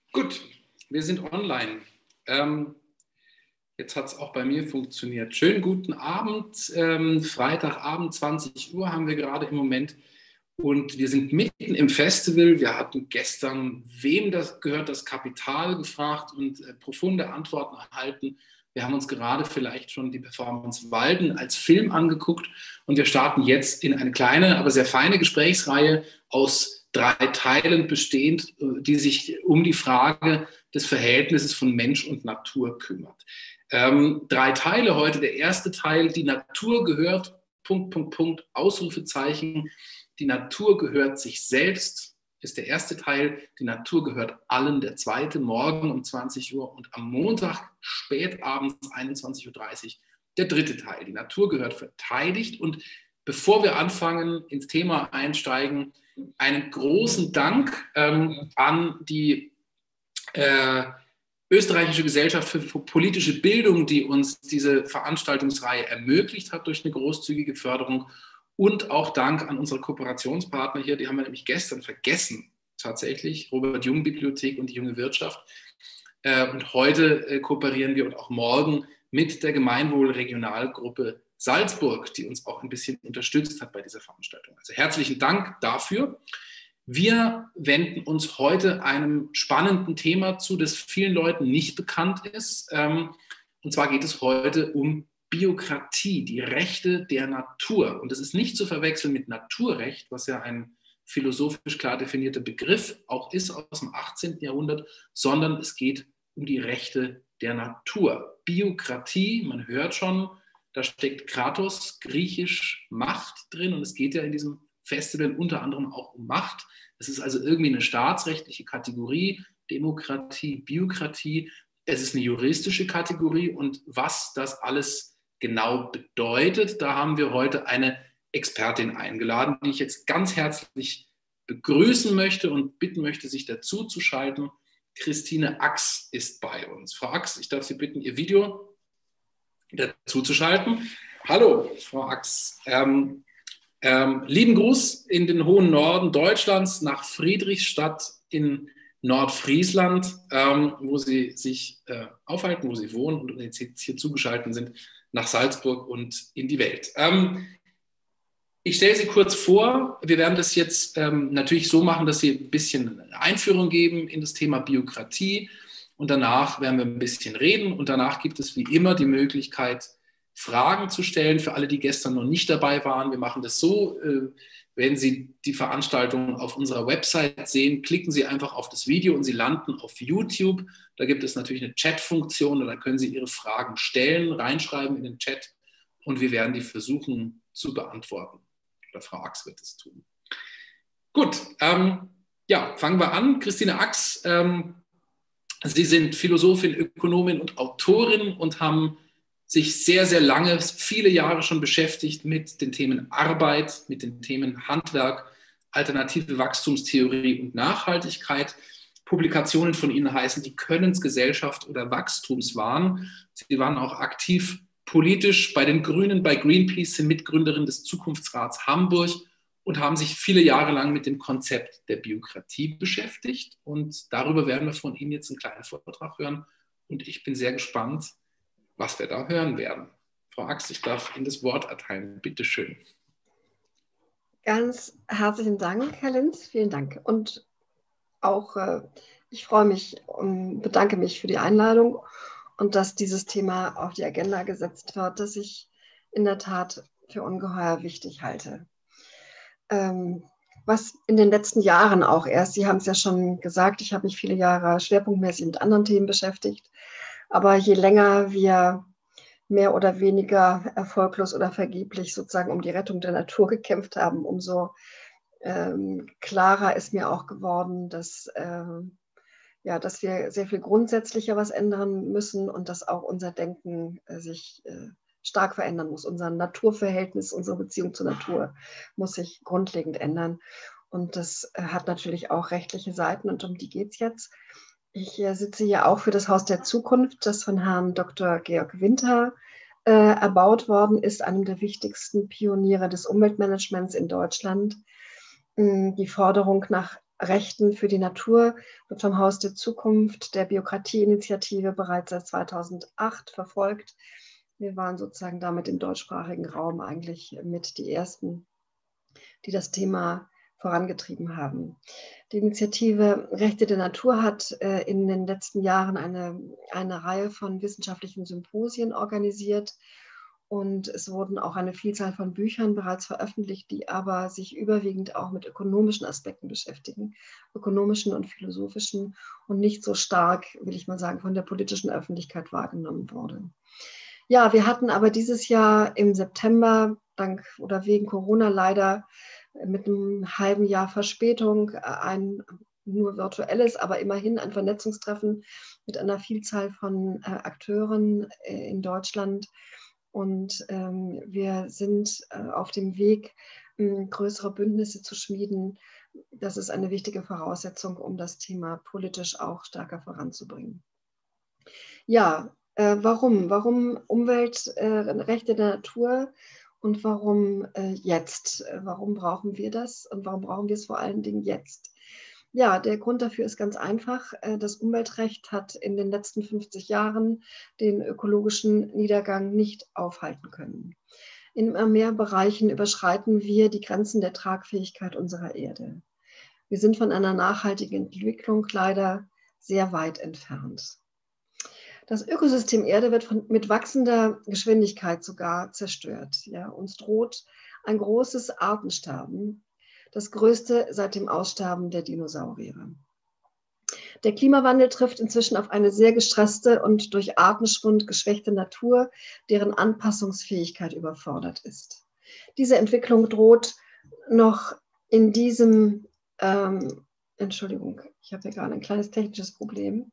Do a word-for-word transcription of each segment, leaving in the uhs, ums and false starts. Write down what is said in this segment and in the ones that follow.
Gut, wir sind online. Ähm, jetzt hat es auch bei mir funktioniert. Schönen guten Abend. Ähm, Freitagabend, zwanzig Uhr haben wir gerade im Moment. Und wir sind mitten im Festival. Wir hatten gestern, wem das gehört, das Kapital gefragt und äh, profunde Antworten erhalten. Wir haben uns gerade vielleicht schon die Performance Walden als Film angeguckt. Und wir starten jetzt in eine kleine, aber sehr feine Gesprächsreihe aus drei Teilen bestehend, die sich um die Frage des Verhältnisses von Mensch und Natur kümmert. Ähm, drei Teile heute. Der erste Teil, die Natur gehört, Punkt, Punkt, Punkt, Ausrufezeichen. Die Natur gehört sich selbst, ist der erste Teil. Die Natur gehört allen, der zweite, morgen um zwanzig Uhr und am Montag spätabends einundzwanzig Uhr dreißig der dritte Teil. Die Natur gehört verteidigt. Und bevor wir anfangen, ins Thema einsteigen, einen großen Dank ähm, an die äh, Österreichische Gesellschaft für politische Bildung, die uns diese Veranstaltungsreihe ermöglicht hat durch eine großzügige Förderung. Und auch Dank an unsere Kooperationspartner hier, die haben wir nämlich gestern vergessen, tatsächlich, Robert-Jung-Bibliothek und die Junge Wirtschaft. Äh, und heute äh, kooperieren wir und auch morgen mit der Gemeinwohl-Regionalgruppe Salzburg, die uns auch ein bisschen unterstützt hat bei dieser Veranstaltung. Also herzlichen Dank dafür. Wir wenden uns heute einem spannenden Thema zu, das vielen Leuten nicht bekannt ist. Und zwar geht es heute um Biokratie, die Rechte der Natur. Und das ist nicht zu verwechseln mit Naturrecht, was ja ein philosophisch klar definierter Begriff auch ist aus dem achtzehnten Jahrhundert, sondern es geht um die Rechte der Natur. Biokratie, man hört schon, da steckt Kratos, griechisch Macht drin, und es geht ja in diesem Festival unter anderem auch um Macht. Es ist also irgendwie eine staatsrechtliche Kategorie, Demokratie, Biokratie. Es ist eine juristische Kategorie, und was das alles genau bedeutet, da haben wir heute eine Expertin eingeladen, die ich jetzt ganz herzlich begrüßen möchte und bitten möchte, sich dazu zu schalten. Christine Ax ist bei uns. Frau Ax, ich darf Sie bitten, Ihr Video dazu zu schalten. Hallo, Frau Ax. Ähm, ähm, lieben Gruß in den hohen Norden Deutschlands, nach Friedrichstadt in Nordfriesland, ähm, wo Sie sich äh, aufhalten, wo Sie wohnen und jetzt hier zugeschaltet sind, nach Salzburg und in die Welt. Ähm, ich stelle Sie kurz vor. Wir werden das jetzt ähm, natürlich so machen, dass Sie ein bisschen Einführung geben in das Thema Biokratie. Und danach werden wir ein bisschen reden, und danach gibt es wie immer die Möglichkeit, Fragen zu stellen für alle, die gestern noch nicht dabei waren. Wir machen das so, äh, wenn Sie die Veranstaltung auf unserer Website sehen, klicken Sie einfach auf das Video und Sie landen auf YouTube. Da gibt es natürlich eine Chat-Funktion, und da können Sie Ihre Fragen stellen, reinschreiben in den Chat, und wir werden die versuchen zu beantworten. Oder Frau Ax wird es tun. Gut, ähm, ja, fangen wir an. Christine Ax, ähm, Sie sind Philosophin, Ökonomin und Autorin und haben sich sehr, sehr lange, viele Jahre schon beschäftigt mit den Themen Arbeit, mit den Themen Handwerk, alternative Wachstumstheorie und Nachhaltigkeit. Publikationen von Ihnen heißen die Könnensgesellschaft oder Wachstumswahn. Sie waren auch aktiv politisch bei den Grünen, bei Greenpeace, sind Mitgründerin des Zukunftsrats Hamburg und haben sich viele Jahre lang mit dem Konzept der Biokratie beschäftigt. Und darüber werden wir von Ihnen jetzt einen kleinen Vortrag hören. Und ich bin sehr gespannt, was wir da hören werden. Frau Ax, ich darf Ihnen das Wort erteilen. Bitte schön. Ganz herzlichen Dank, Herr Linz. Vielen Dank. Und auch äh, ich freue mich und bedanke mich für die Einladung und dass dieses Thema auf die Agenda gesetzt wird, das ich in der Tat für ungeheuer wichtig halte. Ähm, was in den letzten Jahren auch erst, Sie haben es ja schon gesagt, ich habe mich viele Jahre schwerpunktmäßig mit anderen Themen beschäftigt, aber je länger wir mehr oder weniger erfolglos oder vergeblich sozusagen um die Rettung der Natur gekämpft haben, umso ähm, klarer ist mir auch geworden, dass, ähm, ja, dass wir sehr viel grundsätzlicher was ändern müssen und dass auch unser Denken äh, sich äh, stark verändern muss. Unser Naturverhältnis, unsere Beziehung zur Natur muss sich grundlegend ändern. Und das äh, hat natürlich auch rechtliche Seiten, und um die geht es jetzt. Ich äh, sitze hier auch für das Haus der Zukunft, das von Herrn Doktor Georg Winter äh, erbaut worden ist, einem der wichtigsten Pioniere des Umweltmanagements in Deutschland. Die Forderung nach Rechten für die Natur wird vom Haus der Zukunft, der Biokratie-Initiative, bereits seit zweitausendacht verfolgt. Wir waren sozusagen damit im deutschsprachigen Raum eigentlich mit die Ersten, die das Thema vorangetrieben haben. Die Initiative Rechte der Natur hat äh, in den letzten Jahren eine, eine Reihe von wissenschaftlichen Symposien organisiert. Und es wurden auch eine Vielzahl von Büchern bereits veröffentlicht, die aber sich überwiegend auch mit ökonomischen Aspekten beschäftigen, ökonomischen und philosophischen, und nicht so stark, will ich mal sagen, von der politischen Öffentlichkeit wahrgenommen wurde. Ja, wir hatten aber dieses Jahr im September, dank oder wegen Corona leider mit einem halben Jahr Verspätung, ein nur virtuelles, aber immerhin ein Vernetzungstreffen mit einer Vielzahl von äh, Akteuren äh, in Deutschland. Und ähm, wir sind äh, auf dem Weg, äh, größere Bündnisse zu schmieden. Das ist eine wichtige Voraussetzung, um das Thema politisch auch stärker voranzubringen. Ja, äh, warum? Warum Umweltrechte äh, der Natur und warum äh, jetzt? Warum brauchen wir das und warum brauchen wir es vor allen Dingen jetzt? Ja, der Grund dafür ist ganz einfach. Das Umweltrecht hat in den letzten fünfzig Jahren den ökologischen Niedergang nicht aufhalten können. In immer mehr Bereichen überschreiten wir die Grenzen der Tragfähigkeit unserer Erde. Wir sind von einer nachhaltigen Entwicklung leider sehr weit entfernt. Das Ökosystem Erde wird von, mit wachsender Geschwindigkeit sogar zerstört. Ja, uns droht ein großes Artensterben, das größte seit dem Aussterben der Dinosaurier. Der Klimawandel trifft inzwischen auf eine sehr gestresste und durch Artenschwund geschwächte Natur, deren Anpassungsfähigkeit überfordert ist. Diese Entwicklung droht noch in diesem, ähm, Entschuldigung, ich habe hier gerade ein kleines technisches Problem.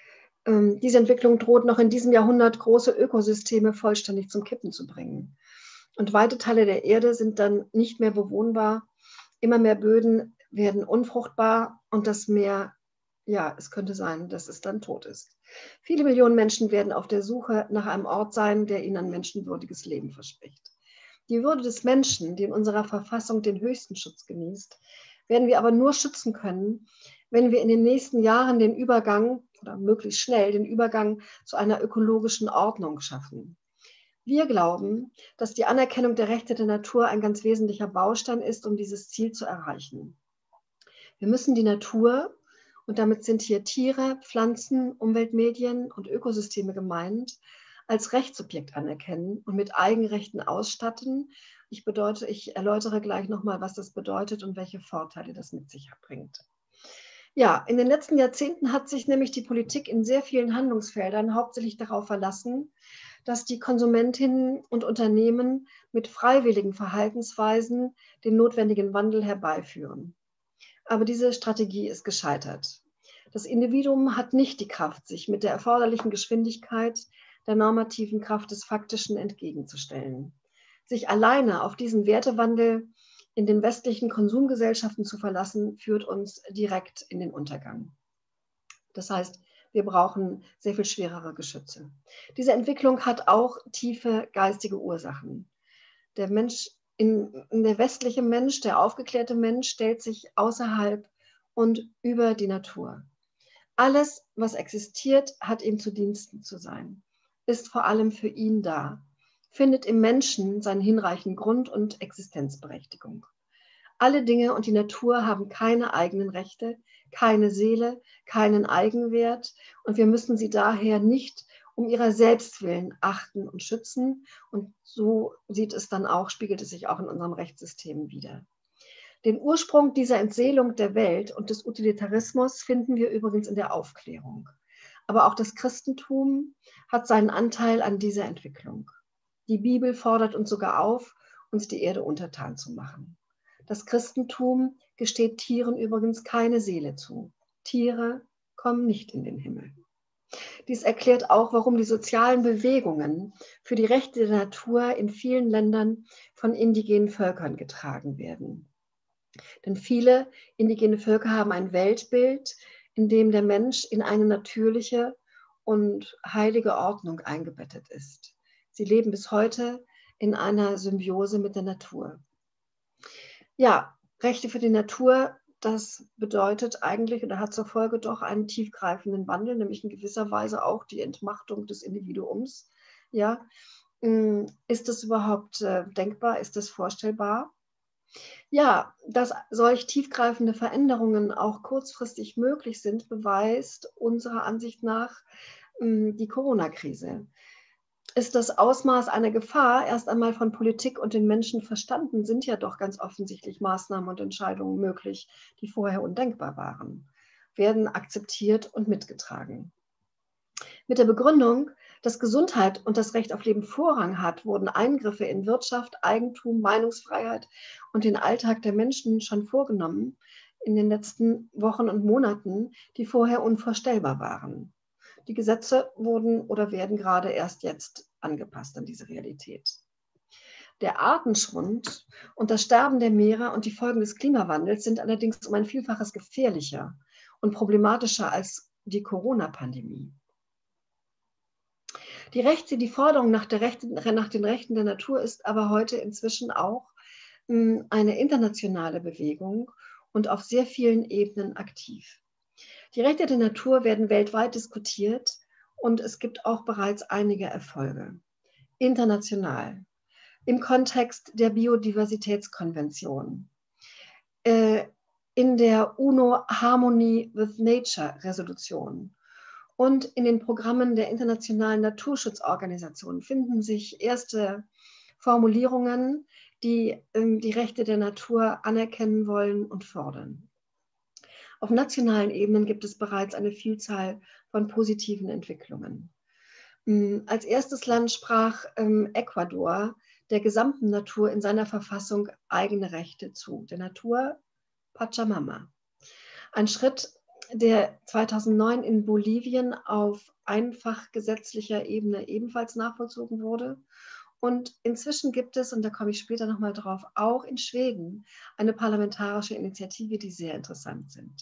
Ähm, diese Entwicklung droht noch in diesem Jahrhundert große Ökosysteme vollständig zum Kippen zu bringen. Und weite Teile der Erde sind dann nicht mehr bewohnbar. Immer mehr Böden werden unfruchtbar und das Meer, ja, es könnte sein, dass es dann tot ist. Viele Millionen Menschen werden auf der Suche nach einem Ort sein, der ihnen ein menschenwürdiges Leben verspricht. Die Würde des Menschen, die in unserer Verfassung den höchsten Schutz genießt, werden wir aber nur schützen können, wenn wir in den nächsten Jahren den Übergang, oder möglichst schnell den Übergang zu einer ökologischen Ordnung schaffen. Wir glauben, dass die Anerkennung der Rechte der Natur ein ganz wesentlicher Baustein ist, um dieses Ziel zu erreichen. Wir müssen die Natur, und damit sind hier Tiere, Pflanzen, Umweltmedien und Ökosysteme gemeint, als Rechtssubjekt anerkennen und mit Eigenrechten ausstatten. Ich, bedeute, ich erläutere gleich nochmal, was das bedeutet und welche Vorteile das mit sich bringt. Ja, in den letzten Jahrzehnten hat sich nämlich die Politik in sehr vielen Handlungsfeldern hauptsächlich darauf verlassen, dass die Konsumentinnen und Unternehmen mit freiwilligen Verhaltensweisen den notwendigen Wandel herbeiführen. Aber diese Strategie ist gescheitert. Das Individuum hat nicht die Kraft, sich mit der erforderlichen Geschwindigkeit der normativen Kraft des Faktischen entgegenzustellen. Sich alleine auf diesen Wertewandel in den westlichen Konsumgesellschaften zu verlassen, führt uns direkt in den Untergang. Das heißt, wir brauchen sehr viel schwerere Geschütze. Diese Entwicklung hat auch tiefe geistige Ursachen. Der Mensch, in, in der westliche Mensch, der aufgeklärte Mensch, stellt sich außerhalb und über die Natur. Alles, was existiert, hat ihm zu Diensten zu sein, ist vor allem für ihn da, findet im Menschen seinen hinreichenden Grund und Existenzberechtigung. Alle Dinge und die Natur haben keine eigenen Rechte, keine Seele, keinen Eigenwert und wir müssen sie daher nicht um ihrer selbst willen achten und schützen. Und so sieht es dann auch, spiegelt es sich auch in unserem Rechtssystem wider. Den Ursprung dieser Entseelung der Welt und des Utilitarismus finden wir übrigens in der Aufklärung. Aber auch das Christentum hat seinen Anteil an dieser Entwicklung. Die Bibel fordert uns sogar auf, uns die Erde untertan zu machen. Das Christentum gesteht Tieren übrigens keine Seele zu. Tiere kommen nicht in den Himmel. Dies erklärt auch, warum die sozialen Bewegungen für die Rechte der Natur in vielen Ländern von indigenen Völkern getragen werden. Denn viele indigene Völker haben ein Weltbild, in dem der Mensch in eine natürliche und heilige Ordnung eingebettet ist. Sie leben bis heute in einer Symbiose mit der Natur. Ja, Rechte für die Natur das bedeutet eigentlich oder hat zur Folge doch einen tiefgreifenden Wandel, nämlich in gewisser Weise auch die Entmachtung des Individuums. Ja, ist das überhaupt äh, denkbar? Ist das vorstellbar? Ja, dass solch tiefgreifende Veränderungen auch kurzfristig möglich sind, beweist unserer Ansicht nach mh, die Corona-Krise. Ist das Ausmaß einer Gefahr erst einmal von Politik und den Menschen verstanden, sind ja doch ganz offensichtlich Maßnahmen und Entscheidungen möglich, die vorher undenkbar waren, werden akzeptiert und mitgetragen. Mit der Begründung, dass Gesundheit und das Recht auf Leben Vorrang hat, wurden Eingriffe in Wirtschaft, Eigentum, Meinungsfreiheit und den Alltag der Menschen schon vorgenommen in den letzten Wochen und Monaten, die vorher unvorstellbar waren. Die Gesetze wurden oder werden gerade erst jetzt angepasst an diese Realität. Der Artenschwund und das Sterben der Meere und die Folgen des Klimawandels sind allerdings um ein Vielfaches gefährlicher und problematischer als die Corona-Pandemie. Die, Rechte, die Forderung nach, der Rechte, nach den Rechten der Natur ist aber heute inzwischen auch mh, eine internationale Bewegung und auf sehr vielen Ebenen aktiv. Die Rechte der Natur werden weltweit diskutiert und es gibt auch bereits einige Erfolge. International, im Kontext der Biodiversitätskonvention, äh, in der UNO Harmony with Nature Resolution und in den Programmen der internationalen Naturschutzorganisationen finden sich erste Formulierungen, die äh, die Rechte der Natur anerkennen wollen und fordern. Auf nationalen Ebenen gibt es bereits eine Vielzahl von positiven Entwicklungen. Als erstes Land sprach ähm, Ecuador der gesamten Natur in seiner Verfassung eigene Rechte zu, der Natur Pachamama. Ein Schritt, der zweitausendneun in Bolivien auf einfach gesetzlicher Ebene ebenfalls nachvollzogen wurde. Und inzwischen gibt es, und da komme ich später nochmal drauf, auch in Schweden eine parlamentarische Initiative, die sehr interessant sind.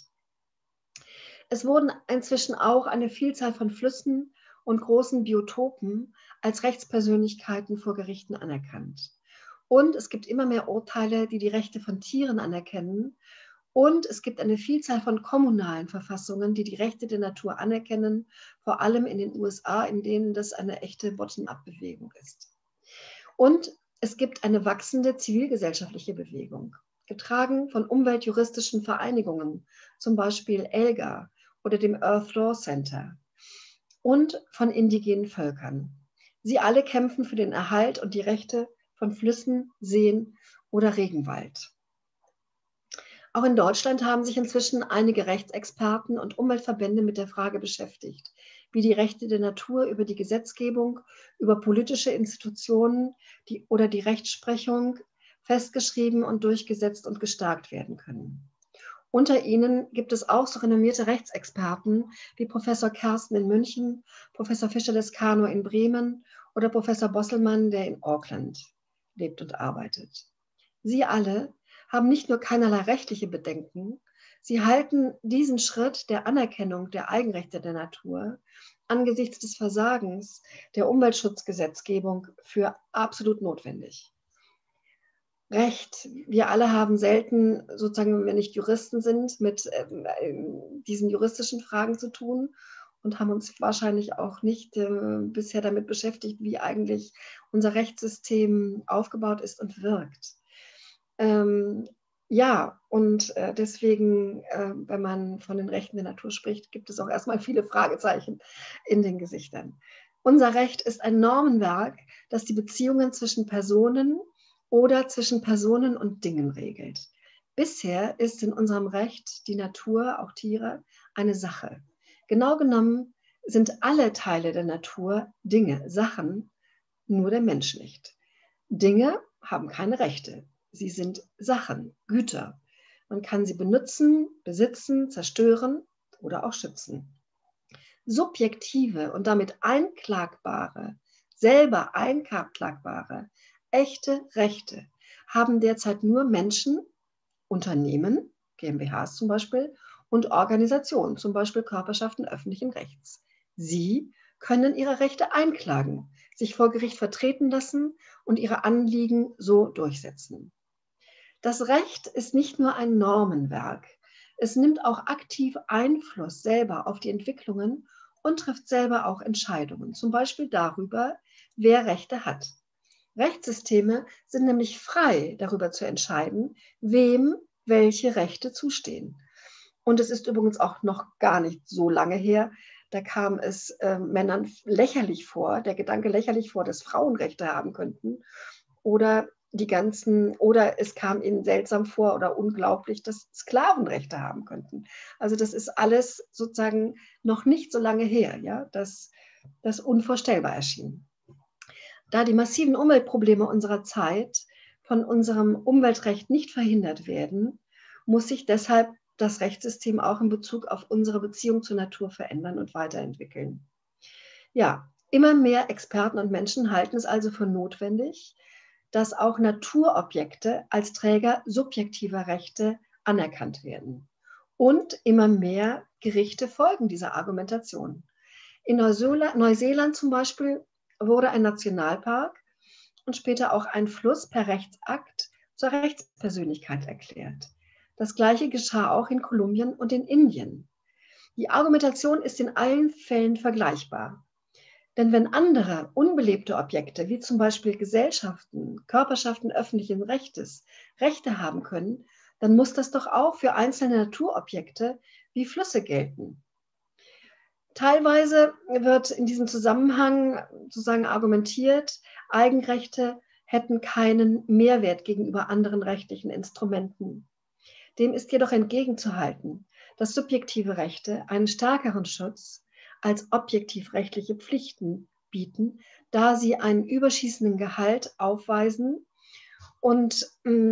Es wurden inzwischen auch eine Vielzahl von Flüssen und großen Biotopen als Rechtspersönlichkeiten vor Gerichten anerkannt. Und es gibt immer mehr Urteile, die die Rechte von Tieren anerkennen. Und es gibt eine Vielzahl von kommunalen Verfassungen, die die Rechte der Natur anerkennen, vor allem in den U S A, in denen das eine echte Bottom-up-Bewegung ist. Und es gibt eine wachsende zivilgesellschaftliche Bewegung, getragen von umweltjuristischen Vereinigungen, zum Beispiel ELGA oder dem Earth Law Center, und von indigenen Völkern. Sie alle kämpfen für den Erhalt und die Rechte von Flüssen, Seen oder Regenwald. Auch in Deutschland haben sich inzwischen einige Rechtsexperten und Umweltverbände mit der Frage beschäftigt, wie die Rechte der Natur über die Gesetzgebung, über politische Institutionen die, oder die Rechtsprechung festgeschrieben und durchgesetzt und gestärkt werden können. Unter ihnen gibt es auch so renommierte Rechtsexperten wie Professor Kersten in München, Professor Fischer-Lescano in Bremen oder Professor Bosselmann, der in Auckland lebt und arbeitet. Sie alle haben nicht nur keinerlei rechtliche Bedenken, sie halten diesen Schritt der Anerkennung der Eigenrechte der Natur angesichts des Versagens der Umweltschutzgesetzgebung für absolut notwendig. Recht, wir alle haben selten, sozusagen, wenn wir nicht Juristen sind, mit äh, diesen juristischen Fragen zu tun und haben uns wahrscheinlich auch nicht äh, bisher damit beschäftigt, wie eigentlich unser Rechtssystem aufgebaut ist und wirkt. Ähm, ja, und äh, deswegen, äh, wenn man von den Rechten der Natur spricht, gibt es auch erstmal viele Fragezeichen in den Gesichtern. Unser Recht ist ein Normenwerk, das die Beziehungen zwischen Personen oder zwischen Personen und Dingen regelt. Bisher ist in unserem Recht die Natur, auch Tiere, eine Sache. Genau genommen sind alle Teile der Natur Dinge, Sachen, nur der Mensch nicht. Dinge haben keine Rechte. Sie sind Sachen, Güter. Man kann sie benutzen, besitzen, zerstören oder auch schützen. Subjektive und damit einklagbare, selber einklagbare, echte Rechte haben derzeit nur Menschen, Unternehmen, GmbHs zum Beispiel, und Organisationen, zum Beispiel Körperschaften öffentlichen Rechts. Sie können ihre Rechte einklagen, sich vor Gericht vertreten lassen und ihre Anliegen so durchsetzen. Das Recht ist nicht nur ein Normenwerk, Es nimmt auch aktiv Einfluss selber auf die Entwicklungen und trifft selber auch Entscheidungen, zum Beispiel darüber, wer Rechte hat. Rechtssysteme sind nämlich frei, darüber zu entscheiden, wem welche Rechte zustehen. Und es ist übrigens auch noch gar nicht so lange her, da kam es äh, Männern lächerlich vor, der Gedanke lächerlich vor, dass Frauen Rechte haben könnten. Oder die ganzen, oder es kam ihnen seltsam vor oder unglaublich, dass Sklaven Rechte haben könnten. Also das ist alles sozusagen noch nicht so lange her, ja, dass das unvorstellbar erschien. Da die massiven Umweltprobleme unserer Zeit von unserem Umweltrecht nicht verhindert werden, muss sich deshalb das Rechtssystem auch in Bezug auf unsere Beziehung zur Natur verändern und weiterentwickeln. Ja, immer mehr Experten und Menschen halten es also für notwendig, dass auch Naturobjekte als Träger subjektiver Rechte anerkannt werden. Und immer mehr Gerichte folgen dieser Argumentation. In Neuseeland zum Beispiel wurde ein Nationalpark und später auch ein Fluss per Rechtsakt zur Rechtspersönlichkeit erklärt. Das Gleiche geschah auch in Kolumbien und in Indien. Die Argumentation ist in allen Fällen vergleichbar. Denn wenn andere unbelebte Objekte, wie zum Beispiel Gesellschaften, Körperschaften öffentlichen Rechtes, Rechte haben können, dann muss das doch auch für einzelne Naturobjekte wie Flüsse gelten. Teilweise wird in diesem Zusammenhang sozusagen argumentiert, Eigenrechte hätten keinen Mehrwert gegenüber anderen rechtlichen Instrumenten. Dem ist jedoch entgegenzuhalten, dass subjektive Rechte einen stärkeren Schutz als objektivrechtliche Pflichten bieten, da sie einen überschießenden Gehalt aufweisen und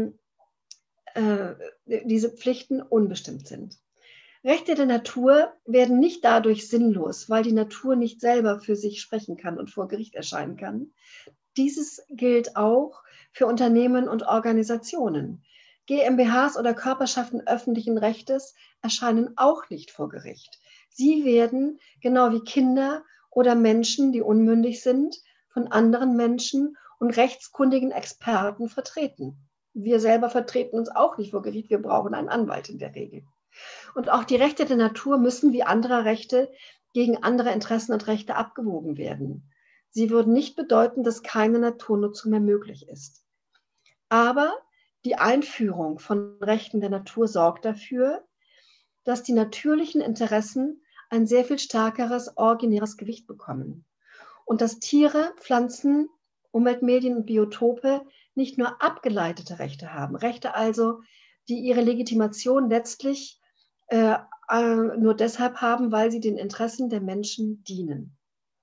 äh, diese Pflichten unbestimmt sind. Rechte der Natur werden nicht dadurch sinnlos, weil die Natur nicht selber für sich sprechen kann und vor Gericht erscheinen kann. Dieses gilt auch für Unternehmen und Organisationen. GmbHs oder Körperschaften öffentlichen Rechtes erscheinen auch nicht vor Gericht. Sie werden, genau wie Kinder oder Menschen, die unmündig sind, von anderen Menschen und rechtskundigen Experten vertreten. Wir selber vertreten uns auch nicht vor Gericht, wir brauchen einen Anwalt in der Regel. Und auch die Rechte der Natur müssen wie andere Rechte gegen andere Interessen und Rechte abgewogen werden. Sie würden nicht bedeuten, dass keine Naturnutzung mehr möglich ist. Aber die Einführung von Rechten der Natur sorgt dafür, dass die natürlichen Interessen ein sehr viel stärkeres originäres Gewicht bekommen und dass Tiere, Pflanzen, Umweltmedien und Biotope nicht nur abgeleitete Rechte haben, Rechte also, die ihre Legitimation letztlich äh, äh, nur deshalb haben, weil sie den Interessen der Menschen dienen.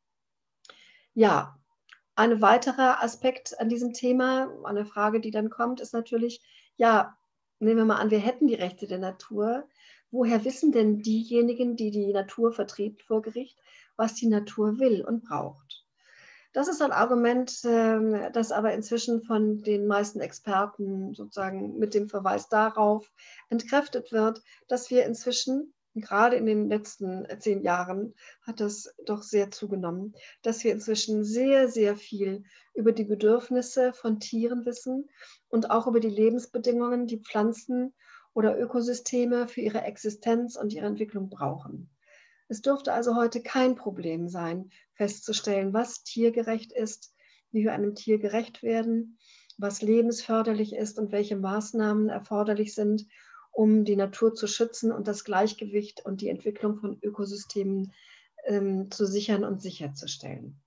Ja, ein weiterer Aspekt an diesem Thema, eine Frage, die dann kommt, ist natürlich, ja, nehmen wir mal an, wir hätten die Rechte der Natur. Woher wissen denn diejenigen, die die Natur vertreten vor Gericht, was die Natur will und braucht? Das ist ein Argument, das aber inzwischen von den meisten Experten sozusagen mit dem Verweis darauf entkräftet wird, dass wir inzwischen, gerade in den letzten zehn Jahren hat das doch sehr zugenommen, dass wir inzwischen sehr, sehr viel über die Bedürfnisse von Tieren wissen und auch über die Lebensbedingungen, die Pflanzen oder Ökosysteme für ihre Existenz und ihre Entwicklung brauchen. Es dürfte also heute kein Problem sein, festzustellen, was tiergerecht ist, wie wir einem Tier gerecht werden, was lebensförderlich ist und welche Maßnahmen erforderlich sind, um die Natur zu schützen und das Gleichgewicht und die Entwicklung von Ökosystemen ähm, zu sichern und sicherzustellen.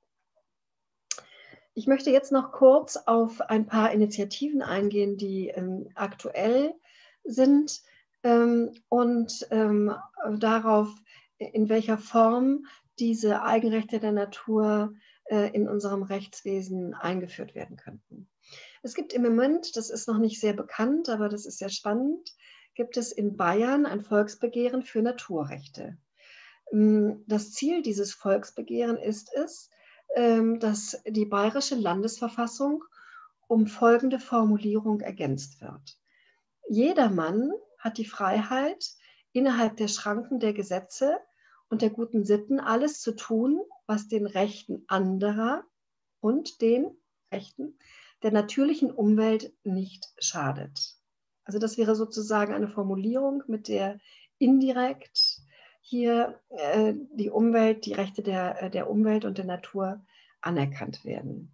Ich möchte jetzt noch kurz auf ein paar Initiativen eingehen, die ähm, aktuell sind ähm, und ähm, darauf, in welcher Form diese Eigenrechte der Natur äh, in unserem Rechtswesen eingeführt werden könnten. Es gibt im Moment, das ist noch nicht sehr bekannt, aber das ist sehr spannend, gibt es in Bayern ein Volksbegehren für Naturrechte. Das Ziel dieses Volksbegehren ist es, dass die bayerische Landesverfassung um folgende Formulierung ergänzt wird. Jedermann hat die Freiheit, innerhalb der Schranken der Gesetze und der guten Sitten alles zu tun, was den Rechten anderer und den Rechten der natürlichen Umwelt nicht schadet. Also das wäre sozusagen eine Formulierung, mit der indirekt hier äh, die Umwelt, die Rechte der, der Umwelt und der Natur anerkannt werden.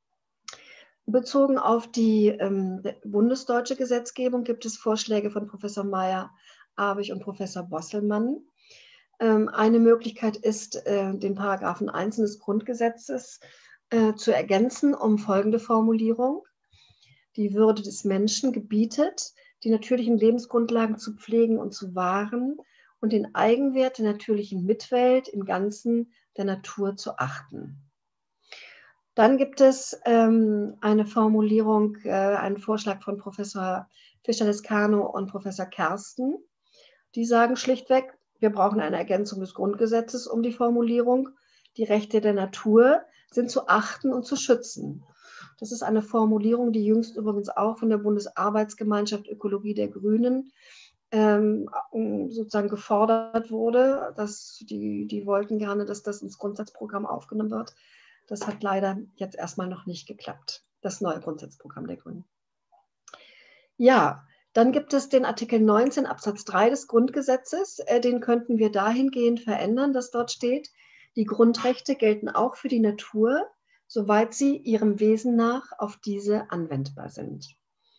Bezogen auf die ähm, bundesdeutsche Gesetzgebung gibt es Vorschläge von Professor Meyer-Abich und Professor Bosselmann. Ähm, eine Möglichkeit ist, äh, den Paragraphen eins des Grundgesetzes äh, zu ergänzen um folgende Formulierung. Die Würde des Menschen gebietet, die natürlichen Lebensgrundlagen zu pflegen und zu wahren und den Eigenwert der natürlichen Mitwelt im Ganzen der Natur zu achten. Dann gibt es ähm, eine Formulierung, äh, einen Vorschlag von Professor Fischer-Lescano und Professor Kersten. Die sagen schlichtweg, wir brauchen eine Ergänzung des Grundgesetzes um die Formulierung, die Rechte der Natur sind zu achten und zu schützen. Das ist eine Formulierung, die jüngst übrigens auch von der Bundesarbeitsgemeinschaft Ökologie der Grünen ähm, sozusagen gefordert wurde. Dass die, die wollten gerne, dass das ins Grundsatzprogramm aufgenommen wird. Das hat leider jetzt erstmal noch nicht geklappt, das neue Grundsatzprogramm der Grünen. Ja, dann gibt es den Artikel neunzehn Absatz drei des Grundgesetzes. Den könnten wir dahingehend verändern, dass dort steht, die Grundrechte gelten auch für die Natur, soweit sie ihrem Wesen nach auf diese anwendbar sind.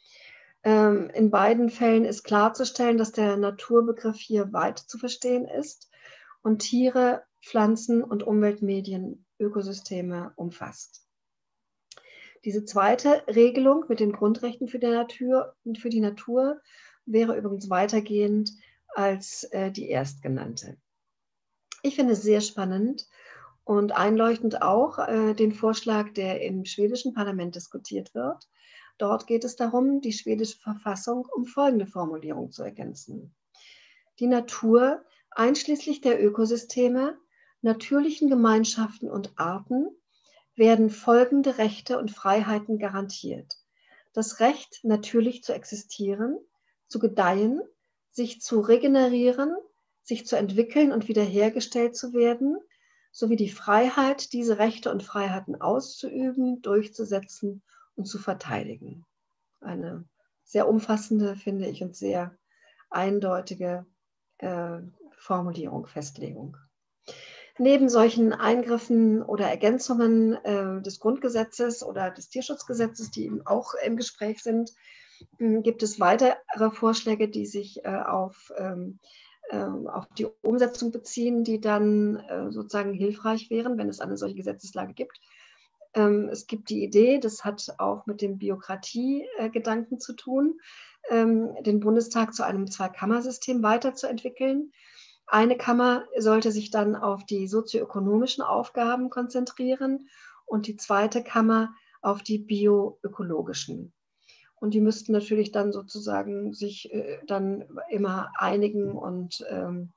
In beiden Fällen ist klarzustellen, dass der Naturbegriff hier weit zu verstehen ist und Tiere, Pflanzen und Umweltmedien, Ökosysteme umfasst. Diese zweite Regelung mit den Grundrechten für die Natur, für die Natur wäre übrigens weitergehend als äh, die erstgenannte. Ich finde es sehr spannend und einleuchtend auch äh, den Vorschlag, der im schwedischen Parlament diskutiert wird. Dort geht es darum, die schwedische Verfassung um folgende Formulierung zu ergänzen. Die Natur, einschließlich der Ökosysteme, natürlichen Gemeinschaften und Arten, werden folgende Rechte und Freiheiten garantiert. Das Recht, natürlich zu existieren, zu gedeihen, sich zu regenerieren, sich zu entwickeln und wiederhergestellt zu werden, sowie die Freiheit, diese Rechte und Freiheiten auszuüben, durchzusetzen und zu verteidigen. Eine sehr umfassende, finde ich, und sehr eindeutige äh, Formulierung, Festlegung. Neben solchen Eingriffen oder Ergänzungen äh, des Grundgesetzes oder des Tierschutzgesetzes, die eben auch im Gespräch sind, äh, gibt es weitere Vorschläge, die sich äh, auf, ähm, äh, auf die Umsetzung beziehen, die dann äh, sozusagen hilfreich wären, wenn es eine solche Gesetzeslage gibt. Ähm, es gibt die Idee, das hat auch mit dem Bürokratie-Gedanken zu tun, ähm, den Bundestag zu einem Zweikammersystem weiterzuentwickeln. Eine Kammer sollte sich dann auf die sozioökonomischen Aufgaben konzentrieren und die zweite Kammer auf die bioökologischen. Und die müssten natürlich dann sozusagen sich äh, dann immer einigen und ähm,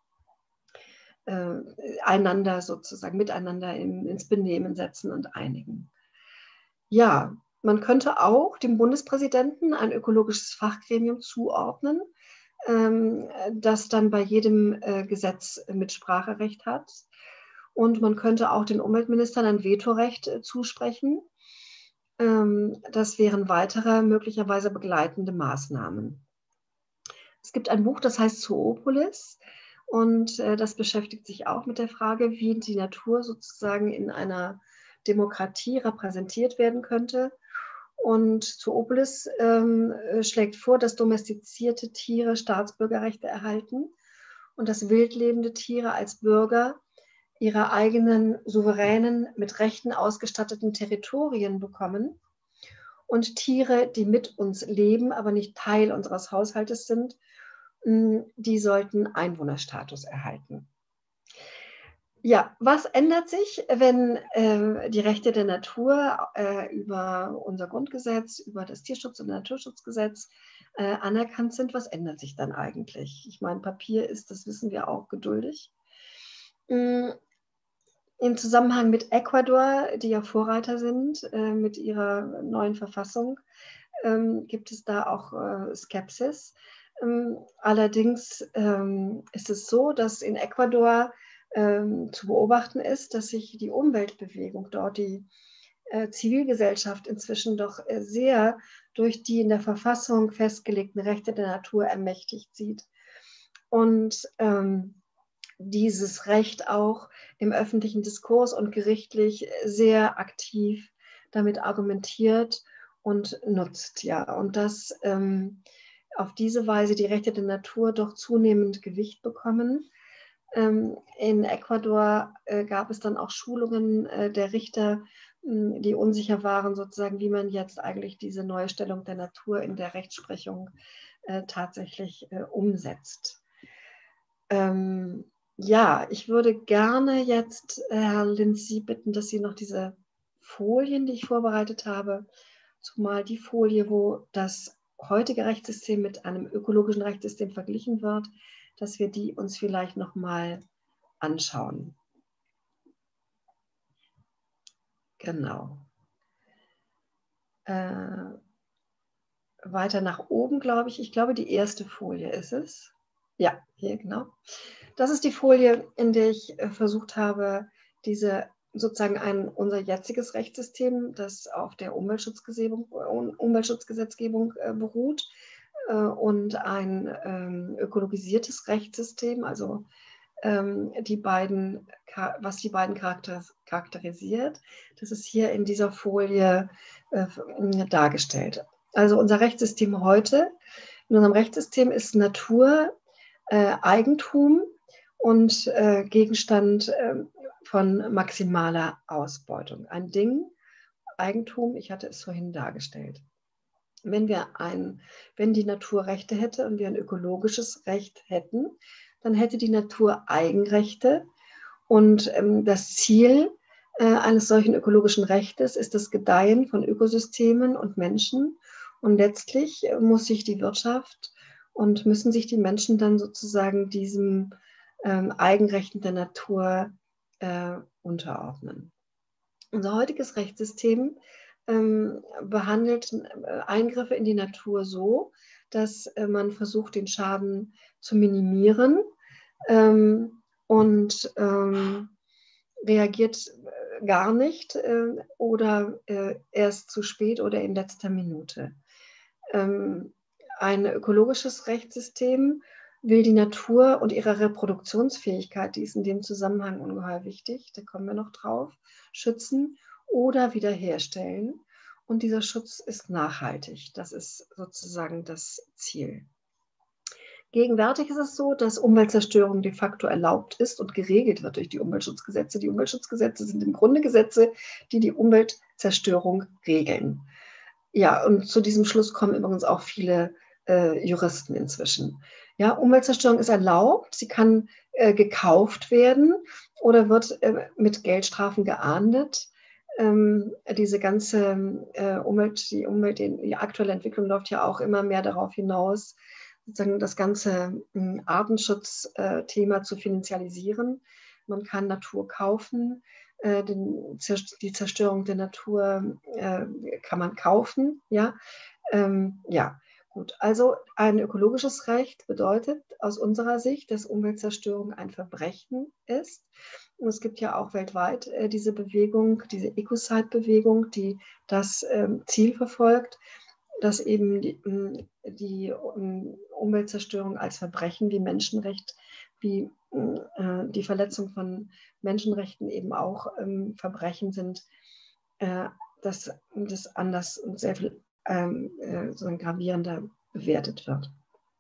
äh, einander sozusagen miteinander in, ins Benehmen setzen und einigen. Ja, man könnte auch dem Bundespräsidenten ein ökologisches Fachgremium zuordnen, das dann bei jedem äh, Gesetz Mitspracherecht hat. Und man könnte auch den Umweltministern ein Vetorecht äh, zusprechen. Ähm, das wären weitere möglicherweise begleitende Maßnahmen. Es gibt ein Buch, das heißt Zoopolis, und äh, das beschäftigt sich auch mit der Frage, wie die Natur sozusagen in einer Demokratie repräsentiert werden könnte. Und Zoopolis ähm, schlägt vor, dass domestizierte Tiere Staatsbürgerrechte erhalten und dass wildlebende Tiere als Bürger ihre eigenen souveränen, mit Rechten ausgestatteten Territorien bekommen. Und Tiere, die mit uns leben, aber nicht Teil unseres Haushaltes sind, die sollten Einwohnerstatus erhalten. Ja, was ändert sich, wenn äh, die Rechte der Natur äh, über unser Grundgesetz, über das Tierschutz- und Naturschutzgesetz äh, anerkannt sind? Was ändert sich dann eigentlich? Ich meine, Papier ist, das wissen wir auch, geduldig. Im Zusammenhang mit Ecuador, die ja Vorreiter sind äh, mit ihrer neuen Verfassung, ähm, gibt es da auch äh, Skepsis. Ähm, allerdings ähm, ist es so, dass in Ecuador Ähm, zu beobachten ist, dass sich die Umweltbewegung dort, die äh, Zivilgesellschaft inzwischen doch äh, sehr durch die in der Verfassung festgelegten Rechte der Natur ermächtigt sieht. und ähm, dieses Recht auch im öffentlichen Diskurs und gerichtlich sehr aktiv damit argumentiert und nutzt. Ja. Und dass ähm, auf diese Weise die Rechte der Natur doch zunehmend Gewicht bekommen. Ähm, in Ecuador äh, gab es dann auch Schulungen äh, der Richter, mh, die unsicher waren, sozusagen, wie man jetzt eigentlich diese neue Stellung der Natur in der Rechtsprechung äh, tatsächlich äh, umsetzt. Ähm, ja, ich würde gerne jetzt äh, Herr Linz Sie bitten, dass Sie noch diese Folien, die ich vorbereitet habe, zumal die Folie, wo das heutige Rechtssystem mit einem ökologischen Rechtssystem verglichen wird, dass wir die uns vielleicht noch mal anschauen. Genau. Äh, weiter nach oben, glaube ich. Ich glaube, die erste Folie ist es. Ja, hier genau. Das ist die Folie, in der ich äh, versucht habe, diese sozusagen ein, unser jetziges Rechtssystem, das auf der Umweltschutzgesetzgebung, Umweltschutzgesetzgebung äh, beruht, äh, und ein ähm, ökologisiertes Rechtssystem, also ähm, die beiden, was die beiden charakter charakterisiert, das ist hier in dieser Folie äh, dargestellt. Also unser Rechtssystem heute, in unserem Rechtssystem ist Natur äh, Eigentum und äh, Gegenstand äh, von maximaler Ausbeutung. Ein Ding, Eigentum, ich hatte es vorhin dargestellt. Wenn wir ein, wenn die Natur Rechte hätte und wir ein ökologisches Recht hätten, dann hätte die Natur Eigenrechte. Und ähm, das Ziel äh, eines solchen ökologischen Rechtes ist das Gedeihen von Ökosystemen und Menschen. Und letztlich äh, muss sich die Wirtschaft und müssen sich die Menschen dann sozusagen diesem ähm, Eigenrechten der Natur äh, unterordnen. Unser heutiges Rechtssystem ähm, behandelt äh, Eingriffe in die Natur so, dass äh, man versucht, den Schaden zu minimieren ähm, und ähm, reagiert äh, gar nicht äh, oder äh, erst zu spät oder in letzter Minute. Ähm, ein ökologisches Rechtssystem will die Natur und ihre Reproduktionsfähigkeit, die ist in dem Zusammenhang ungeheuer wichtig, da kommen wir noch drauf, schützen oder wiederherstellen. Und dieser Schutz ist nachhaltig. Das ist sozusagen das Ziel. Gegenwärtig ist es so, dass Umweltzerstörung de facto erlaubt ist und geregelt wird durch die Umweltschutzgesetze. Die Umweltschutzgesetze sind im Grunde Gesetze, die die Umweltzerstörung regeln. Ja, und zu diesem Schluss kommen übrigens auch viele äh, Juristen inzwischen. Ja, Umweltzerstörung ist erlaubt, sie kann äh, gekauft werden oder wird äh, mit Geldstrafen geahndet. Ähm, diese ganze äh, Umwelt, die Umwelt, die aktuelle Entwicklung läuft ja auch immer mehr darauf hinaus, sozusagen das ganze äh, Artenschutzthema zu finanzialisieren. Man kann Natur kaufen. Den, die Zerstörung der Natur äh, kann man kaufen. Ja? Ähm, ja, gut. Also ein ökologisches Recht bedeutet aus unserer Sicht, dass Umweltzerstörung ein Verbrechen ist. Und es gibt ja auch weltweit äh, diese Bewegung, diese Ecocide-Bewegung, die das ähm, Ziel verfolgt, dass eben die, die um, Umweltzerstörung als Verbrechen wie Menschenrecht, wie äh, die Verletzung von Menschenrechten eben auch ähm, Verbrechen sind, äh, dass das anders und sehr viel ähm, äh, so gravierender bewertet wird.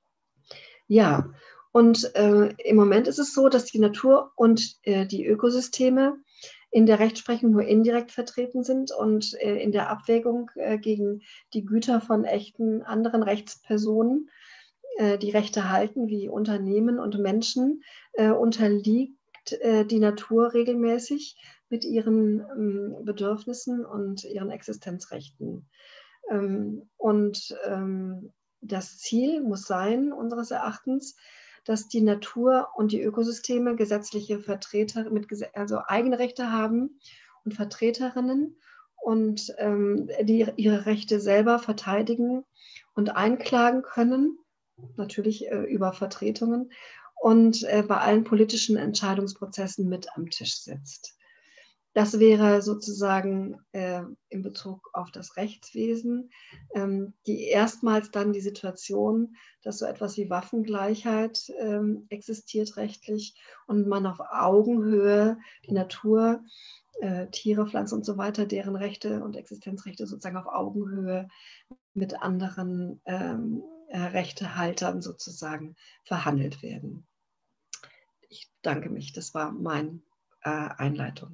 Ja, und äh, im Moment ist es so, dass die Natur und äh, die Ökosysteme in der Rechtsprechung nur indirekt vertreten sind und äh, in der Abwägung äh, gegen die Güter von echten anderen Rechtspersonen, äh, die Rechte halten, wie Unternehmen und Menschen, äh, unterliegt äh, die Natur regelmäßig mit ihren ähm, Bedürfnissen und ihren Existenzrechten. Ähm, und ähm, das Ziel muss sein, unseres Erachtens, dass die Natur und die Ökosysteme gesetzliche Vertreter, mit, also eigene Rechte haben und Vertreterinnen und ähm, die ihre Rechte selber verteidigen und einklagen können, natürlich äh, über Vertretungen, und äh, bei allen politischen Entscheidungsprozessen mit am Tisch sitzt. Das wäre sozusagen äh, in Bezug auf das Rechtswesen ähm, die erstmals dann die Situation, dass so etwas wie Waffengleichheit ähm, existiert rechtlich und man auf Augenhöhe die Natur, äh, Tiere, Pflanzen und so weiter, deren Rechte und Existenzrechte sozusagen auf Augenhöhe mit anderen ähm, äh, Rechtehaltern sozusagen verhandelt werden. Ich danke mich, das war meine äh, Einleitung.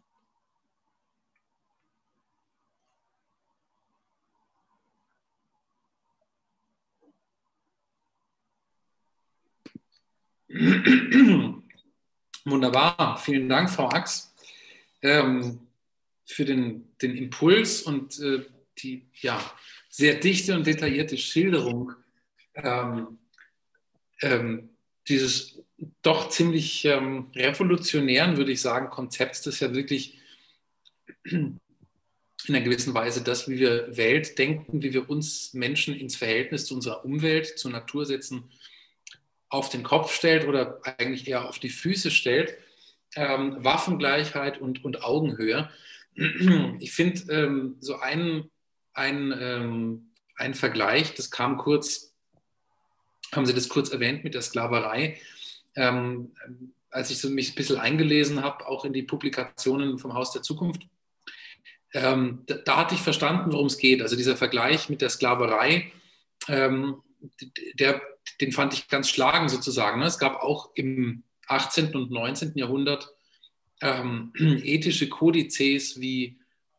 Wunderbar, vielen Dank, Frau Ax, ähm, für den, den Impuls und äh, die ja, sehr dichte und detaillierte Schilderung ähm, ähm, dieses doch ziemlich ähm, revolutionären, würde ich sagen, Konzepts, das ja wirklich in einer gewissen Weise das, wie wir Welt denken, wie wir uns Menschen ins Verhältnis zu unserer Umwelt, zur Natur setzen, auf den Kopf stellt oder eigentlich eher auf die Füße stellt. Ähm, Waffengleichheit und, und Augenhöhe. Ich finde ähm, so einen, einen, ähm, einen Vergleich, das kam kurz, haben Sie das kurz erwähnt mit der Sklaverei. Ähm, als ich so mich ein bisschen eingelesen habe, auch in die Publikationen vom Haus der Zukunft, ähm, da, da hatte ich verstanden, worum es geht. Also dieser Vergleich mit der Sklaverei, ähm, der, den fand ich ganz schlagend sozusagen. Es gab auch im achtzehnten und neunzehnten Jahrhundert ähm, ethische Kodizes, wie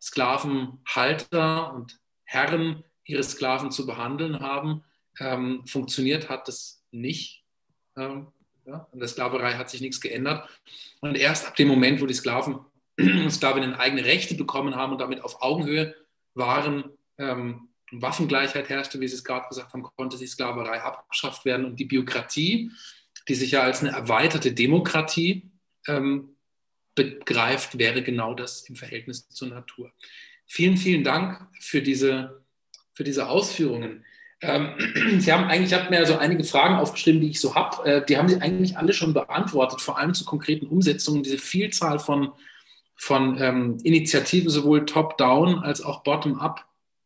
Sklavenhalter und Herren ihre Sklaven zu behandeln haben. Ähm, funktioniert hat das nicht. Ähm, ja, an der Sklaverei hat sich nichts geändert. Und erst ab dem Moment, wo die Sklaven und Sklavinnen eigene Rechte bekommen haben und damit auf Augenhöhe waren, ähm, Waffengleichheit herrschte, wie Sie es gerade gesagt haben, konnte die Sklaverei abgeschafft werden und die Biokratie, die sich ja als eine erweiterte Demokratie ähm, begreift, wäre genau das im Verhältnis zur Natur. Vielen, vielen Dank für diese, für diese Ausführungen. Ähm, Sie haben eigentlich, ich habe mir so einige Fragen aufgeschrieben, die ich so habe. Äh, die haben Sie eigentlich alle schon beantwortet, vor allem zu konkreten Umsetzungen. Diese Vielzahl von, von ähm, Initiativen, sowohl top-down als auch bottom-up,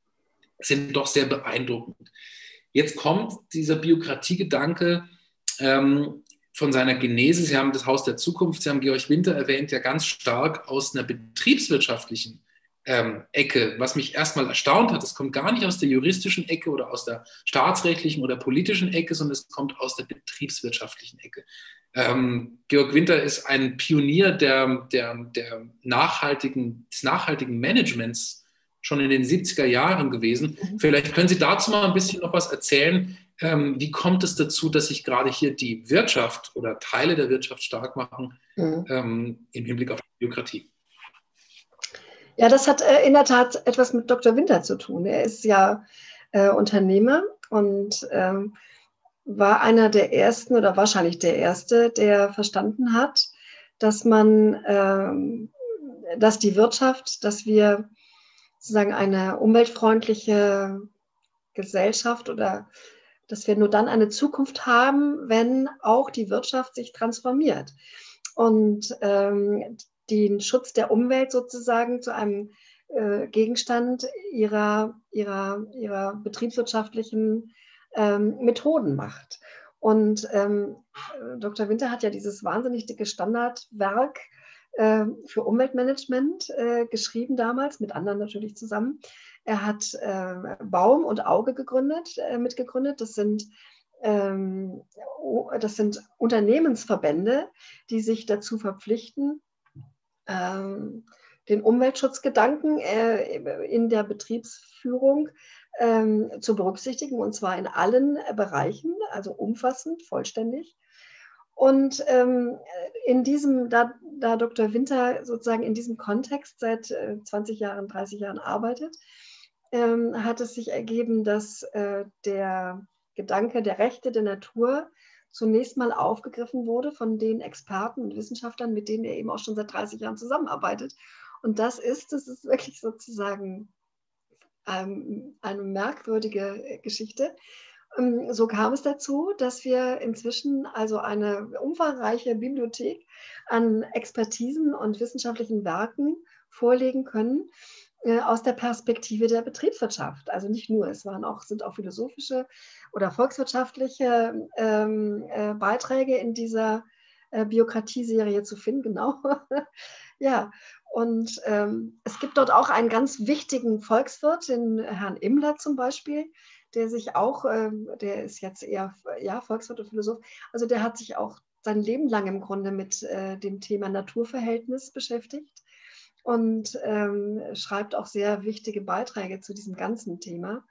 sind doch sehr beeindruckend. Jetzt kommt dieser Biokratiegedanke ähm, von seiner Genese. Sie haben das Haus der Zukunft, Sie haben Georg Winter erwähnt, ja ganz stark aus einer betriebswirtschaftlichen ähm, Ecke, was mich erstmal erstaunt hat. Es kommt gar nicht aus der juristischen Ecke oder aus der staatsrechtlichen oder politischen Ecke, sondern es kommt aus der betriebswirtschaftlichen Ecke. Ähm, Georg Winter ist ein Pionier der, der, der nachhaltigen, des nachhaltigen Managements schon in den siebziger Jahren gewesen. Vielleicht können Sie dazu mal ein bisschen noch was erzählen. Ähm, wie kommt es dazu, dass sich gerade hier die Wirtschaft oder Teile der Wirtschaft stark machen mhm. ähm, im Hinblick auf die Bürokratie? Ja, das hat äh, in der Tat etwas mit Doktor Winter zu tun. Er ist ja äh, Unternehmer und ähm, war einer der ersten oder wahrscheinlich der erste, der verstanden hat, dass man, ähm, dass die Wirtschaft, dass wir sozusagen eine umweltfreundliche Gesellschaft oder dass wir nur dann eine Zukunft haben, wenn auch die Wirtschaft sich transformiert und ähm, den Schutz der Umwelt sozusagen zu einem äh, Gegenstand ihrer, ihrer, ihrer betriebswirtschaftlichen ähm, Methoden macht. Und ähm, Doktor Winter hat ja dieses wahnsinnig dicke Standardwerk äh, für Umweltmanagement äh, geschrieben damals, mit anderen natürlich zusammen. Er hat äh, Baum und Auge gegründet, äh, mitgegründet. Das sind, ähm, das sind Unternehmensverbände, die sich dazu verpflichten, ähm, den Umweltschutzgedanken äh, in der Betriebsführung ähm, zu berücksichtigen, und zwar in allen Bereichen, also umfassend, vollständig. Und ähm, in diesem, da, da Doktor Winter sozusagen in diesem Kontext seit äh, zwanzig Jahren, dreißig Jahren arbeitet, ähm, hat es sich ergeben, dass äh, der Gedanke der Rechte der Natur zunächst mal aufgegriffen wurde von den Experten und Wissenschaftlern, mit denen er eben auch schon seit dreißig Jahren zusammenarbeitet. Und das ist, das ist wirklich sozusagen ähm, eine merkwürdige Geschichte. so kam es dazu, dass wir inzwischen also eine umfangreiche Bibliothek an Expertisen und wissenschaftlichen Werken vorlegen können äh, aus der Perspektive der Betriebswirtschaft. Also nicht nur, es waren auch, sind auch philosophische oder volkswirtschaftliche ähm, äh, Beiträge in dieser äh, Biografie-Serie zu finden, genau. Ja, und ähm, es gibt dort auch einen ganz wichtigen Volkswirt, den Herrn Immler zum Beispiel, der sich auch, ähm, der ist jetzt eher ja, Volkswirt und Philosoph, also der hat sich auch sein Leben lang im Grunde mit äh, dem Thema Naturverhältnis beschäftigt und ähm, schreibt auch sehr wichtige Beiträge zu diesem ganzen Thema.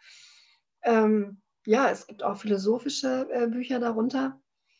Ähm, ja, es gibt auch philosophische äh, Bücher darunter,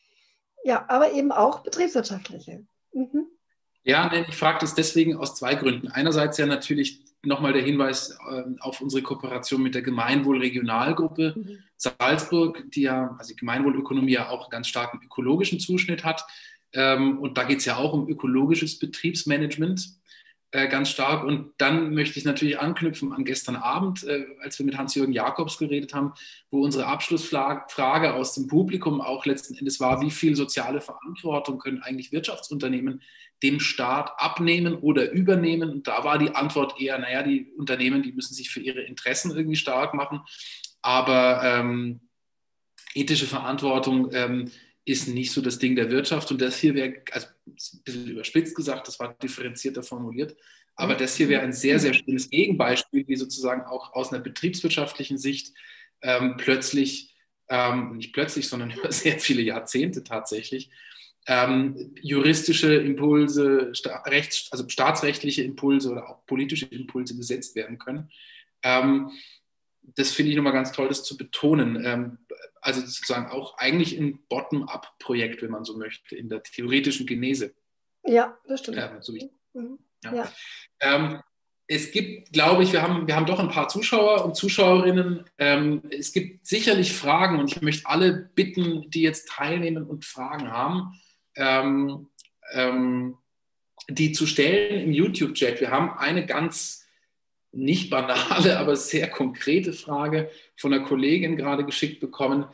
ja, aber eben auch betriebswirtschaftliche. Mhm. Ja, nee, ich frage das deswegen aus zwei Gründen. Einerseits ja natürlich nochmal der Hinweis ähm, auf unsere Kooperation mit der Gemeinwohl-Regionalgruppe Mhm. Salzburg, die ja, also die Gemeinwohlökonomie ja auch einen ganz starken ökologischen Zuschnitt hat. Ähm, und da geht es ja auch um ökologisches Betriebsmanagement äh, ganz stark. Und dann möchte ich natürlich anknüpfen an gestern Abend, äh, als wir mit Hans-Jürgen Jakobs geredet haben, wo unsere Abschlussfrage aus dem Publikum auch letzten Endes war, wie viel soziale Verantwortung können eigentlich Wirtschaftsunternehmen dem Staat abnehmen oder übernehmen. Und da war die Antwort eher, naja, die Unternehmen, die müssen sich für ihre Interessen irgendwie stark machen. Aber ähm, ethische Verantwortung ähm, ist nicht so das Ding der Wirtschaft. Und das hier wäre, also ein bisschen überspitzt gesagt, das war differenzierter formuliert, aber das hier wäre ein sehr, sehr schönes Gegenbeispiel, wie sozusagen auch aus einer betriebswirtschaftlichen Sicht ähm, plötzlich, ähm, nicht plötzlich, sondern über sehr viele Jahrzehnte tatsächlich, ähm, juristische Impulse, sta rechts, also staatsrechtliche Impulse oder auch politische Impulse gesetzt werden können. Ähm, das finde ich nochmal ganz toll, das zu betonen. Ähm, also sozusagen auch eigentlich ein Bottom-up-Projekt, wenn man so möchte, in der theoretischen Genese. Ja, das stimmt. Ähm, so wie, Mhm. ja. Ja. Ähm, es gibt, glaube ich, wir haben, wir haben doch ein paar Zuschauer und Zuschauerinnen. Ähm, es gibt sicherlich Fragen und ich möchte alle bitten, die jetzt teilnehmen und Fragen haben, ähm, ähm, die zu stellen im YouTube-Chat. Wir haben eine ganz nicht banale, aber sehr konkrete Frage von einer Kollegin gerade geschickt bekommen.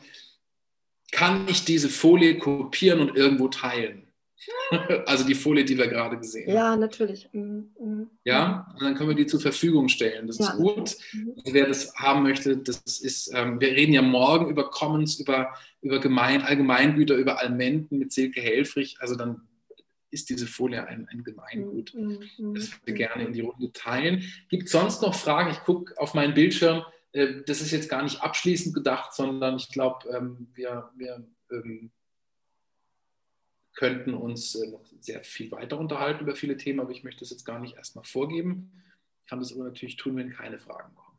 Kann ich diese Folie kopieren und irgendwo teilen? Also die Folie, die wir gerade gesehen haben. Ja, natürlich. Mhm. Mhm. Ja, und dann können wir die zur Verfügung stellen. Das Ja, ist gut. mhm. Wer das haben möchte, das ist, ähm, wir reden ja morgen über Commons, über, über Gemein, Allgemeingüter, über Almenden mit Silke Helfrich. Also dann ist diese Folie ein, ein Gemeingut, Mhm. Mhm. das wir gerne in die Runde teilen. Gibt es sonst noch Fragen? Ich gucke auf meinen Bildschirm. Äh, das ist jetzt gar nicht abschließend gedacht, sondern ich glaube, ähm, wir, wir ähm, könnten uns äh, noch sehr viel weiter unterhalten über viele Themen, aber ich möchte das jetzt gar nicht erstmal vorgeben. Ich kann das aber natürlich tun, wenn keine Fragen kommen.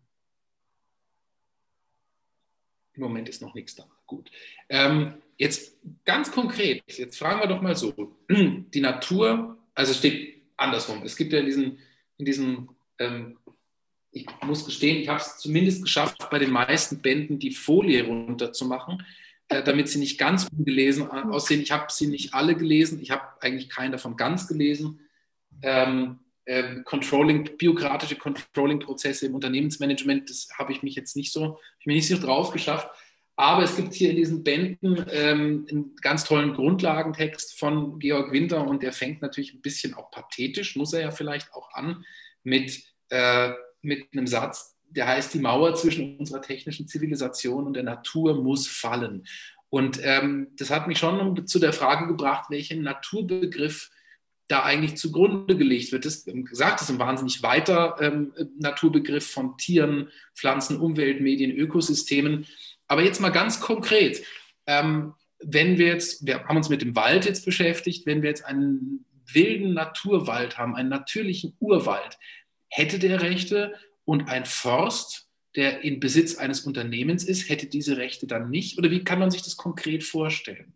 Im Moment ist noch nichts da. Gut. Ähm, jetzt ganz konkret, jetzt fragen wir doch mal so. Die Natur, also es steht andersrum. Es gibt ja in diesen, in diesen ähm, ich muss gestehen, ich habe es zumindest geschafft, bei den meisten Bänden die Folie runterzumachen, äh, damit sie nicht ganz ungelesen aussehen. Ich habe sie nicht alle gelesen. Ich habe eigentlich keinen davon ganz gelesen. Ähm, ähm, Controlling, biokratische Controlling-Prozesse im Unternehmensmanagement, das habe ich mich jetzt nicht so, ich mich nicht so drauf geschafft. Aber es gibt hier in diesen Bänden ähm, einen ganz tollen Grundlagentext von Georg Winter und der fängt natürlich ein bisschen auch pathetisch, muss er ja vielleicht auch an, mit, äh, mit einem Satz, der heißt, die Mauer zwischen unserer technischen Zivilisation und der Natur muss fallen. Und ähm, das hat mich schon zu der Frage gebracht, welchen Naturbegriff da eigentlich zugrunde gelegt wird. Das gesagt, das ist ein wahnsinnig weiter ähm, Naturbegriff von Tieren, Pflanzen, Umwelt, Medien, Ökosystemen. Aber jetzt mal ganz konkret, ähm, wenn wir jetzt, wir haben uns mit dem Wald jetzt beschäftigt, wenn wir jetzt einen wilden Naturwald haben, einen natürlichen Urwald, hätte der Rechte und ein Forst, der in Besitz eines Unternehmens ist, hätte diese Rechte dann nicht? Oder wie kann man sich das konkret vorstellen?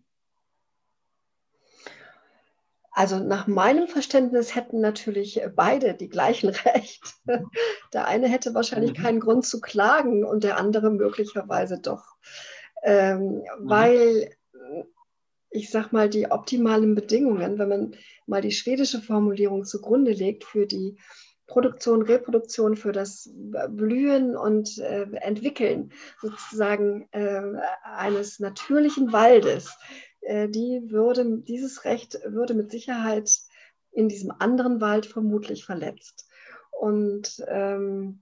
Also nach meinem Verständnis hätten natürlich beide die gleichen Rechte. Der eine hätte wahrscheinlich Mhm. keinen Grund zu klagen und der andere möglicherweise doch. Ähm, Mhm. Weil, ich sag mal, die optimalen Bedingungen, wenn man mal die schwedische Formulierung zugrunde legt für die Produktion, Reproduktion, für das Blühen und äh, Entwickeln sozusagen äh, eines natürlichen Waldes, äh, die würde, dieses Recht würde mit Sicherheit in diesem anderen Wald vermutlich verletzt. Und ähm,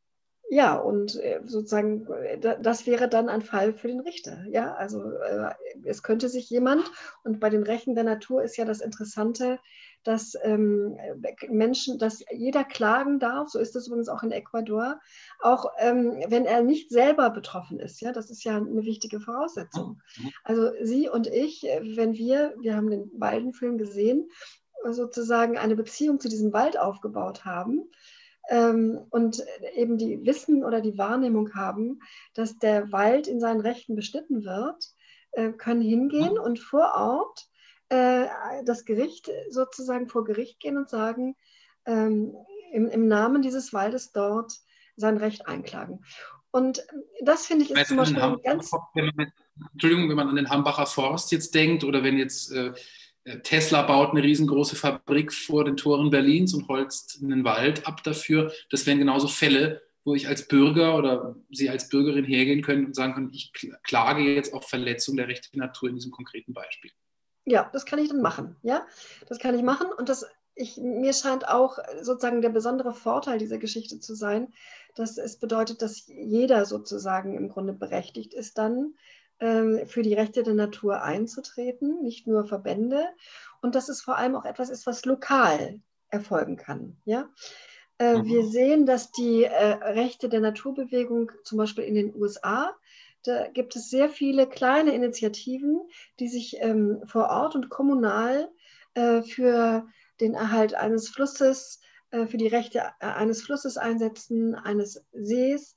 ja, und sozusagen, das wäre dann ein Fall für den Richter. Ja, also äh, es könnte sich jemand, und bei den Rechten der Natur ist ja das Interessante, dass ähm, Menschen, dass jeder klagen darf, so ist es übrigens auch in Ecuador, auch ähm, wenn er nicht selber betroffen ist. Ja, das ist ja eine wichtige Voraussetzung. Also Sie und ich, wenn wir, wir haben den Waldenfilm gesehen, sozusagen eine Beziehung zu diesem Wald aufgebaut haben, ähm, und eben die Wissen oder die Wahrnehmung haben, dass der Wald in seinen Rechten beschnitten wird, äh, können hingehen und vor Ort äh, das Gericht sozusagen vor Gericht gehen und sagen, ähm, im, im Namen dieses Waldes dort sein Recht einklagen. Und das finde ich ist zum Beispiel ein ganz... Wenn man, Entschuldigung, wenn man an den Hambacher Forst jetzt denkt oder wenn jetzt äh, Tesla baut eine riesengroße Fabrik vor den Toren Berlins und holzt einen Wald ab dafür. Das wären genauso Fälle, wo ich als Bürger oder Sie als Bürgerin hergehen können und sagen können, ich klage jetzt auf Verletzung der Rechte der Natur in diesem konkreten Beispiel. Ja, das kann ich dann machen. Ja, das kann ich machen. Und das, ich, mir scheint auch sozusagen der besondere Vorteil dieser Geschichte zu sein, dass es bedeutet, dass jeder sozusagen im Grunde berechtigt ist, dann ähm, für die Rechte der Natur einzutreten, nicht nur Verbände. Und dass es vor allem auch etwas ist, was lokal erfolgen kann. Ja? Äh, mhm. Wir sehen, dass die äh, Rechte der Naturbewegung zum Beispiel in den U S A, da gibt es sehr viele kleine Initiativen, die sich ähm, vor Ort und kommunal äh, für den Erhalt eines Flusses, äh, für die Rechte äh, eines Flusses einsetzen, eines Sees,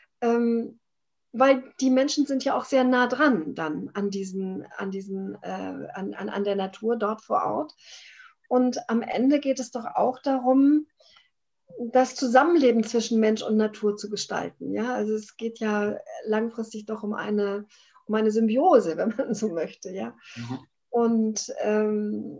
ähm, weil die Menschen sind ja auch sehr nah dran dann an, diesen, an, diesen, äh, an, an, an der Natur dort vor Ort. Und am Ende geht es doch auch darum, das Zusammenleben zwischen Mensch und Natur zu gestalten. Ja? Also es geht ja langfristig doch um eine, um eine Symbiose, wenn man so möchte. Ja? Mhm. Und, ähm,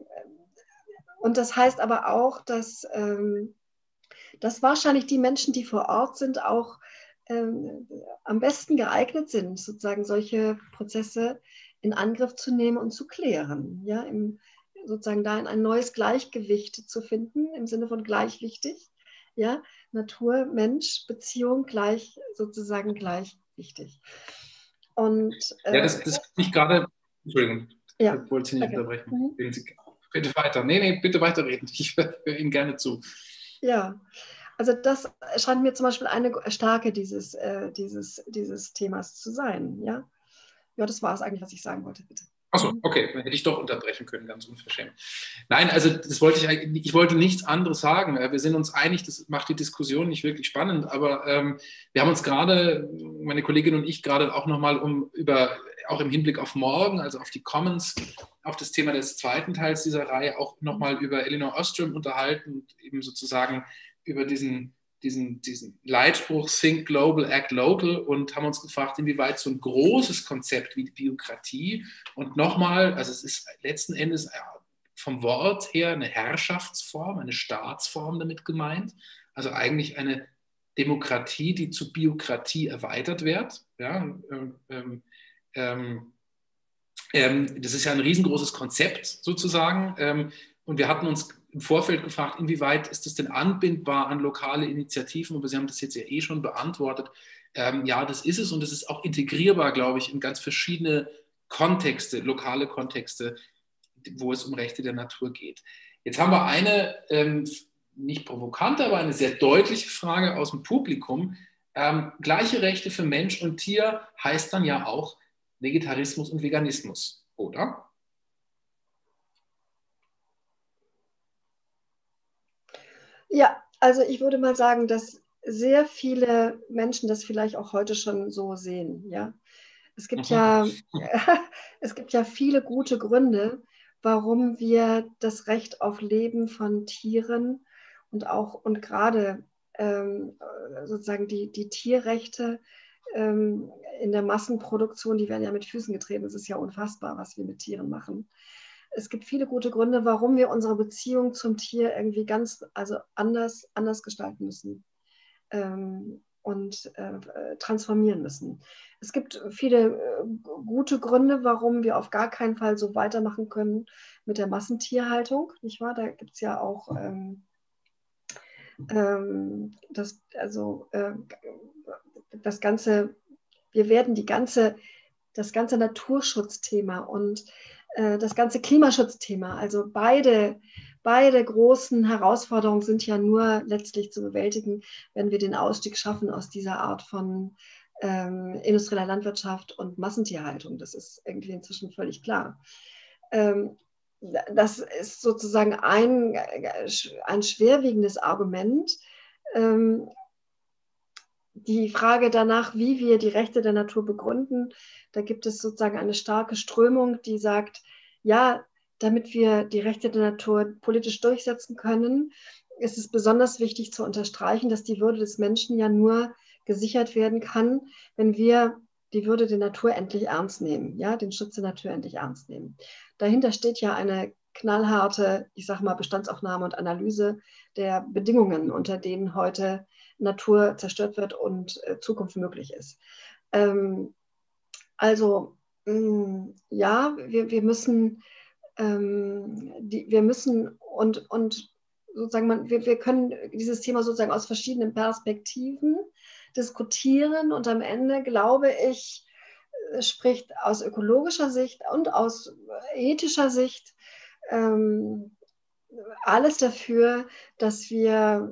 und das heißt aber auch, dass, ähm, dass wahrscheinlich die Menschen, die vor Ort sind, auch ähm, am besten geeignet sind, sozusagen solche Prozesse in Angriff zu nehmen und zu klären. Ja? Im, sozusagen da in ein neues Gleichgewicht zu finden, im Sinne von gleich wichtig. Ja, Natur, Mensch, Beziehung gleich, sozusagen gleich wichtig. Und, äh, ja, das, das ich gerade, Entschuldigung, ja, ich wollte Sie nicht okay. unterbrechen. Mhm. Bitte weiter. Nee, nee, bitte weiterreden. Ich höre Ihnen gerne zu. Ja, also das scheint mir zum Beispiel eine Stärke dieses, äh, dieses, dieses Themas zu sein. Ja, ja, das war es eigentlich, was ich sagen wollte, bitte. Achso, okay, dann hätte ich doch unterbrechen können, ganz unverschämt. Nein, also das wollte ich eigentlich, ich wollte nichts anderes sagen. Wir sind uns einig, das macht die Diskussion nicht wirklich spannend, aber ähm, wir haben uns gerade, meine Kollegin und ich, gerade auch nochmal um über, auch im Hinblick auf morgen, also auf die Commons, auf das Thema des zweiten Teils dieser Reihe, auch nochmal über Elinor Ostrom unterhalten und eben sozusagen über diesen Diesen, diesen Leitspruch Think Global, Act Local und haben uns gefragt, inwieweit so ein großes Konzept wie die Biokratie und nochmal, also es ist letzten Endes vom Wort her eine Herrschaftsform, eine Staatsform damit gemeint, also eigentlich eine Demokratie, die zu Biokratie erweitert wird. Ja, ähm, ähm, ähm, das ist ja ein riesengroßes Konzept sozusagen ähm, und wir hatten uns im Vorfeld gefragt, inwieweit ist das denn anbindbar an lokale Initiativen, aber Sie haben das jetzt ja eh schon beantwortet. Ähm, ja, das ist es und es ist auch integrierbar, glaube ich, in ganz verschiedene Kontexte, lokale Kontexte, wo es um Rechte der Natur geht. Jetzt haben wir eine, ähm, nicht provokante, aber eine sehr deutliche Frage aus dem Publikum. Ähm, gleiche Rechte für Mensch und Tier heißt dann ja auch Vegetarismus und Veganismus, oder? Ja, also ich würde mal sagen, dass sehr viele Menschen das vielleicht auch heute schon so sehen. Ja, es gibt ja, es gibt ja viele gute Gründe, warum wir das Recht auf Leben von Tieren und auch und gerade ähm, sozusagen die, die Tierrechte ähm, in der Massenproduktion, die werden ja mit Füßen getreten. Es ist ja unfassbar, was wir mit Tieren machen. es gibt viele gute Gründe, warum wir unsere Beziehung zum Tier irgendwie ganz, also anders, anders gestalten müssen. Ähm, und äh, transformieren müssen. Es gibt viele äh, gute Gründe, warum wir auf gar keinen Fall so weitermachen können mit der Massentierhaltung, nicht wahr? Da gibt es ja auch ähm, ähm, das, also, äh, das ganze, wir werden die ganze, das ganze Naturschutzthema und äh, das ganze Klimaschutzthema, also beide Beide großen Herausforderungen sind ja nur letztlich zu bewältigen, wenn wir den Ausstieg schaffen aus dieser Art von ähm, industrieller Landwirtschaft und Massentierhaltung. Das ist irgendwie inzwischen völlig klar. Ähm, das ist sozusagen ein, ein schwerwiegendes Argument. Ähm, die Frage danach, wie wir die Rechte der Natur begründen, da gibt es sozusagen eine starke Strömung, die sagt, ja, damit wir die Rechte der Natur politisch durchsetzen können, ist es besonders wichtig zu unterstreichen, dass die Würde des Menschen ja nur gesichert werden kann, wenn wir die Würde der Natur endlich ernst nehmen, ja, den Schutz der Natur endlich ernst nehmen. Dahinter steht ja eine knallharte, ich sage mal, Bestandsaufnahme und Analyse der Bedingungen, unter denen heute Natur zerstört wird und äh, Zukunft möglich ist. Ähm, also mh, ja, wir, wir müssen Ähm, die, wir müssen und, und sozusagen, man, wir, wir können dieses Thema sozusagen aus verschiedenen Perspektiven diskutieren und am Ende, glaube ich, spricht aus ökologischer Sicht und aus ethischer Sicht ähm, alles dafür, dass wir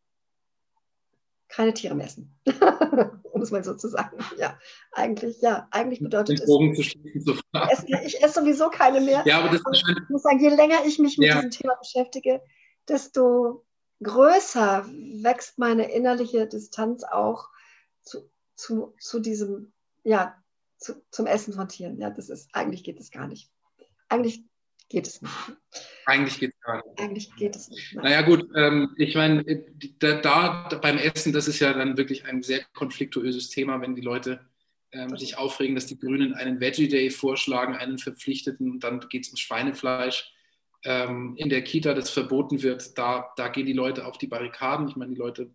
keine Tiere mehr essen. Um es mal so zu sagen. Ja, eigentlich, ja, eigentlich bedeutet Den es, Bogen zu schließen zur Frage. ich esse, ich esse sowieso keine mehr. Ja, aber das Und ist schon, ich muss sagen, je länger ich mich mit ja, diesem Thema beschäftige, desto größer wächst meine innerliche Distanz auch zu, zu, zu diesem, ja, zu, zum Essen von Tieren. Ja, das ist, eigentlich geht es gar nicht. Eigentlich geht es nicht. eigentlich geht es gar nicht. Eigentlich geht es nicht. Nein. Naja gut, ähm, ich meine, da, da beim Essen, das ist ja dann wirklich ein sehr konfliktuöses Thema, wenn die Leute ähm, sich aufregen, dass die Grünen einen Veggie Day vorschlagen, einen verpflichteten, und dann geht es ums Schweinefleisch ähm, in der Kita, das verboten wird. Da, da gehen die Leute auf die Barrikaden. Ich meine, die Leute,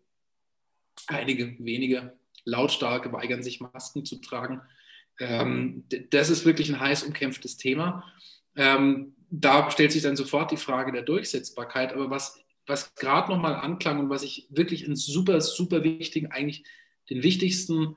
einige wenige lautstarke, weigern sich, Masken zu tragen. Ähm, das ist wirklich ein heiß umkämpftes Thema. Ähm, da stellt sich dann sofort die Frage der Durchsetzbarkeit. Aber was, was gerade nochmal anklang und was ich wirklich einen super, super wichtigen, eigentlich den wichtigsten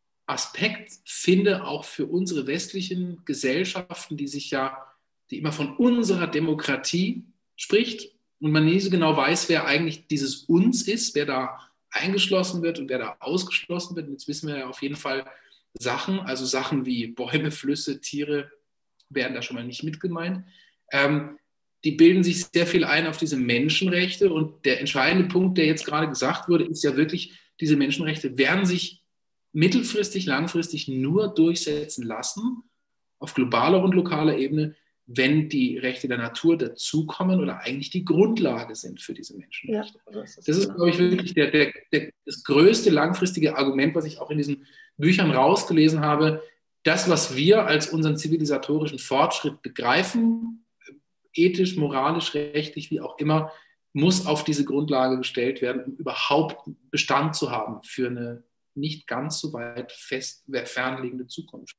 Aspekt finde, auch für unsere westlichen Gesellschaften, die sich ja, die immer von unserer Demokratie spricht und man nie so genau weiß, wer eigentlich dieses Uns ist, wer da eingeschlossen wird und wer da ausgeschlossen wird. Und jetzt wissen wir ja auf jeden Fall Sachen, also Sachen wie Bäume, Flüsse, Tiere werden da schon mal nicht mit gemeint. Ähm, die bilden sich sehr viel ein auf diese Menschenrechte und der entscheidende Punkt, der jetzt gerade gesagt wurde, ist ja wirklich, diese Menschenrechte werden sich mittelfristig, langfristig nur durchsetzen lassen auf globaler und lokaler Ebene, wenn die Rechte der Natur dazukommen oder eigentlich die Grundlage sind für diese Menschenrechte. Ja, das ist, das ist glaube ich, wirklich der, der, der, das größte langfristige Argument, was ich auch in diesen Büchern rausgelesen habe. Das, was wir als unseren zivilisatorischen Fortschritt begreifen, ethisch, moralisch, rechtlich, wie auch immer, muss auf diese Grundlage gestellt werden, um überhaupt Bestand zu haben für eine nicht ganz so weit fest, fernliegende Zukunft.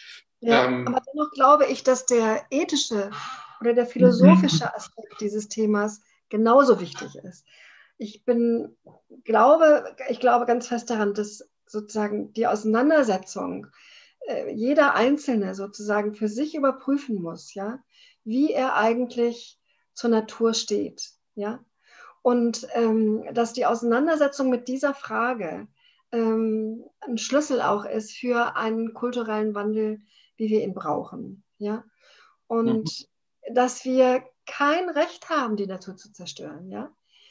Ja, ähm, aber dennoch glaube ich, dass der ethische oder der philosophische Aspekt dieses Themas genauso wichtig ist. Ich bin, glaube, ich glaube ganz fest daran, dass sozusagen die Auseinandersetzung äh, jeder Einzelne sozusagen für sich überprüfen muss, ja, wie er eigentlich zur Natur steht, ja, und ähm, dass die Auseinandersetzung mit dieser Frage ähm, ein Schlüssel auch ist für einen kulturellen Wandel, wie wir ihn brauchen, ja, und mhm. dass wir kein Recht haben, die Natur zu zerstören, ja.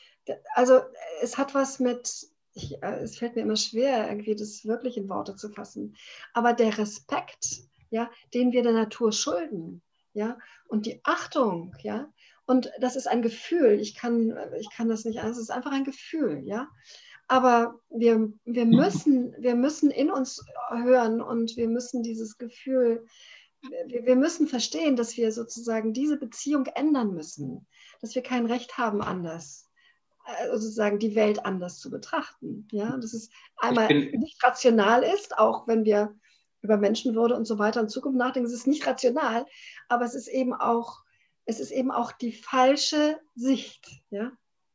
Also es hat was mit, ich, es fällt mir immer schwer, irgendwie das wirklich in Worte zu fassen, aber der Respekt, ja, den wir der Natur schulden, ja, und die Achtung, ja, und das ist ein Gefühl, ich kann, ich kann das nicht, es ist einfach ein Gefühl, ja, aber wir, wir, müssen, wir müssen in uns hören und wir müssen dieses Gefühl wir, wir müssen verstehen, dass wir sozusagen diese Beziehung ändern müssen, dass wir kein Recht haben, anders, also sozusagen die Welt anders zu betrachten. Ja? Dass es einmal nicht rational ist, auch wenn wir über Menschenwürde und so weiter in Zukunft nachdenken, es ist nicht rational, aber es ist eben auch, es ist eben auch die falsche Sicht. Ja?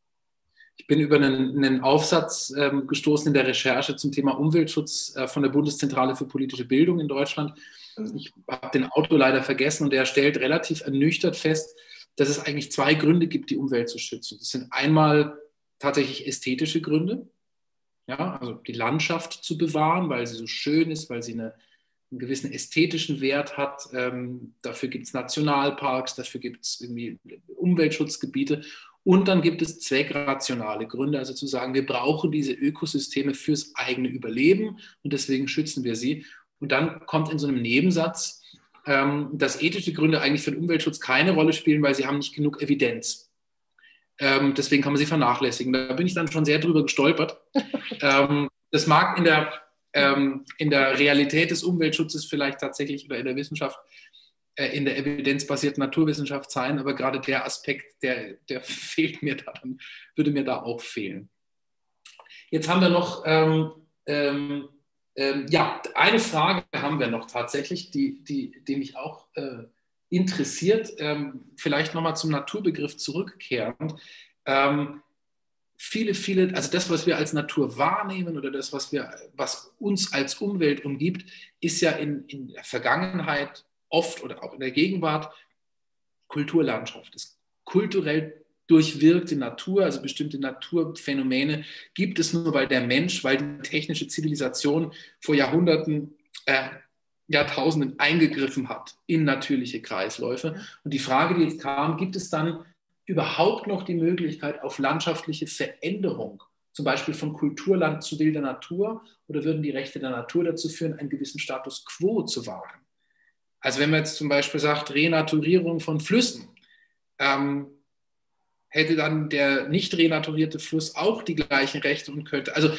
Ich bin über einen, einen Aufsatz ähm, gestoßen in der Recherche zum Thema Umweltschutz äh, von der Bundeszentrale für politische Bildung in Deutschland. Ich habe den Autor leider vergessen und der stellt relativ ernüchtert fest, dass es eigentlich zwei Gründe gibt, die Umwelt zu schützen. Das sind einmal tatsächlich ästhetische Gründe, ja, also die Landschaft zu bewahren, weil sie so schön ist, weil sie eine, einen gewissen ästhetischen Wert hat. Ähm, dafür gibt es Nationalparks, dafür gibt es irgendwie Umweltschutzgebiete. Und dann gibt es zweckrationale Gründe, also zu sagen, wir brauchen diese Ökosysteme fürs eigene Überleben und deswegen schützen wir sie. Und dann kommt in so einem Nebensatz, ähm, dass ethische Gründe eigentlich für den Umweltschutz keine Rolle spielen, weil sie haben nicht genug Evidenz. Ähm, deswegen kann man sie vernachlässigen. Da bin ich dann schon sehr drüber gestolpert. ähm, das mag in der, ähm, in der Realität des Umweltschutzes vielleicht tatsächlich oder in der Wissenschaft, äh, in der evidenzbasierten Naturwissenschaft sein, aber gerade der Aspekt, der, der fehlt mir da, dann würde mir da auch fehlen. Jetzt haben wir noch ähm, ähm, ähm, ja, eine Frage haben wir noch tatsächlich, die, die, die mich auch äh, interessiert. Ähm, vielleicht nochmal zum Naturbegriff zurückkehrend. Ähm, viele, viele, also das, was wir als Natur wahrnehmen oder das, was, wir, was uns als Umwelt umgibt, ist ja in, in der Vergangenheit oft oder auch in der Gegenwart Kulturlandschaft. Das ist kulturell durchwirkte Natur, also bestimmte Naturphänomene gibt es nur, weil der Mensch, weil die technische Zivilisation vor Jahrhunderten, äh, Jahrtausenden eingegriffen hat in natürliche Kreisläufe. Und die Frage, die jetzt kam, gibt es dann überhaupt noch die Möglichkeit auf landschaftliche Veränderung, zum Beispiel von Kulturland zu wilder Natur, oder würden die Rechte der Natur dazu führen, einen gewissen Status quo zu wahren? Also wenn man jetzt zum Beispiel sagt, Renaturierung von Flüssen, ähm, hätte dann der nicht renaturierte Fluss auch die gleichen Rechte und könnte, also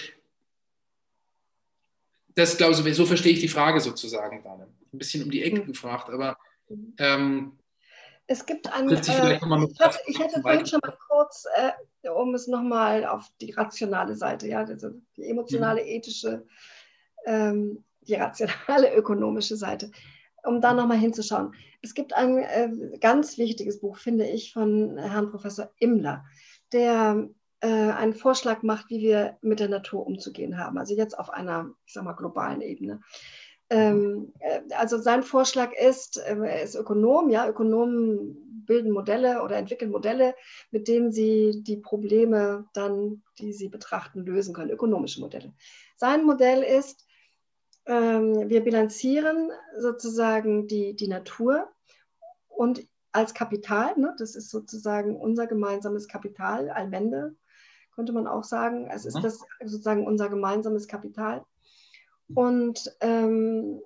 das glaube ich, so verstehe ich die Frage sozusagen gerade. Ein bisschen um die Ecke gefragt, aber ähm, es gibt ein, trifft sich vielleicht äh, nochmal mit ich hatte, ich hatte vorhin schon mal kurz, äh, um es nochmal auf die rationale Seite, ja, also die emotionale, ethische, ähm, die rationale, ökonomische Seite, um da nochmal hinzuschauen. Es gibt ein äh, ganz wichtiges Buch, finde ich, von Herrn Professor Immler, der äh, einen Vorschlag macht, wie wir mit der Natur umzugehen haben. Also jetzt auf einer, ich sag mal, globalen Ebene. Ähm, äh, also sein Vorschlag ist, äh, er ist Ökonom, ja, Ökonomen bilden Modelle oder entwickeln Modelle, mit denen sie die Probleme dann, die sie betrachten, lösen können, ökonomische Modelle. Sein Modell ist, wir bilanzieren sozusagen die, die Natur und als Kapital, ne, das ist sozusagen unser gemeinsames Kapital, Allmende, könnte man auch sagen. Es ist das sozusagen unser gemeinsames Kapital. Und ähm,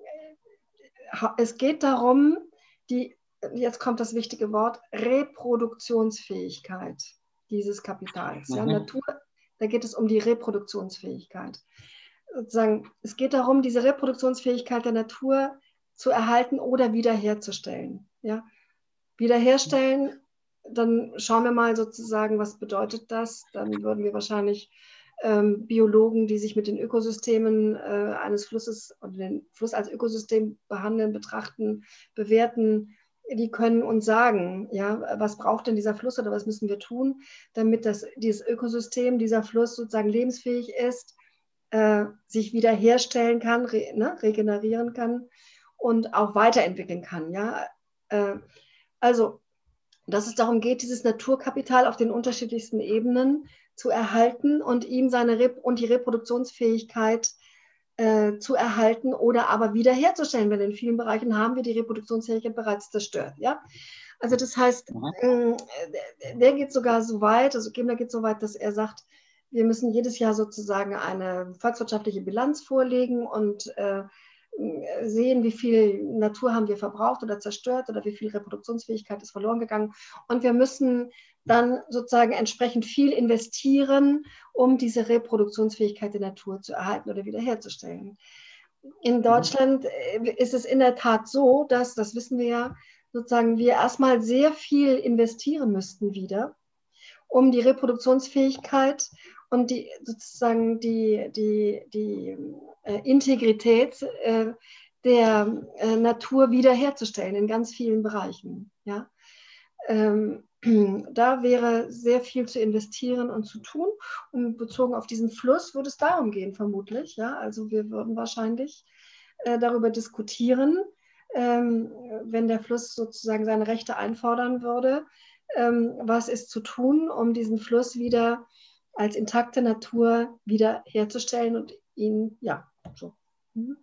es geht darum, die, jetzt kommt das wichtige Wort, Reproduktionsfähigkeit dieses Kapitals. Mhm. Ja, Natur, da geht es um die Reproduktionsfähigkeit. Sozusagen, es geht darum, diese Reproduktionsfähigkeit der Natur zu erhalten oder wiederherzustellen. Ja? Wiederherstellen, dann schauen wir mal sozusagen, was bedeutet das? Dann würden wir wahrscheinlich ähm, Biologen, die sich mit den Ökosystemen äh, eines Flusses oder den Fluss als Ökosystem behandeln, betrachten, bewerten, die können uns sagen, ja, was braucht denn dieser Fluss oder was müssen wir tun, damit das, dieses Ökosystem, dieser Fluss sozusagen lebensfähig ist, äh, sich wiederherstellen kann, re, ne, regenerieren kann und auch weiterentwickeln kann. Ja? Äh, also, dass es darum geht, dieses Naturkapital auf den unterschiedlichsten Ebenen zu erhalten und ihm seine Rep und die Reproduktionsfähigkeit äh, zu erhalten oder aber wiederherzustellen, weil in vielen Bereichen haben wir die Reproduktionsfähigkeit bereits zerstört. Ja? Also das heißt, äh, der geht sogar so weit, also Gemmler geht so weit, dass er sagt, wir müssen jedes Jahr sozusagen eine volkswirtschaftliche Bilanz vorlegen und äh, sehen, wie viel Natur haben wir verbraucht oder zerstört oder wie viel Reproduktionsfähigkeit ist verloren gegangen. Und wir müssen dann sozusagen entsprechend viel investieren, um diese Reproduktionsfähigkeit der Natur zu erhalten oder wiederherzustellen. in Deutschland ist es in der Tat so, dass, das wissen wir ja, sozusagen wir erstmal sehr viel investieren müssten wieder, um die Reproduktionsfähigkeit und die sozusagen die, die, die äh, Integrität äh, der äh, Natur wiederherzustellen in ganz vielen Bereichen. Ja? Ähm, da wäre sehr viel zu investieren und zu tun. Und bezogen auf diesen Fluss würde es darum gehen, vermutlich. Ja? Also wir würden wahrscheinlich äh, darüber diskutieren, ähm, wenn der Fluss sozusagen seine Rechte einfordern würde, ähm, was ist zu tun, um diesen Fluss wieder als intakte Natur wiederherzustellen und ihn, ja, so. Mhm.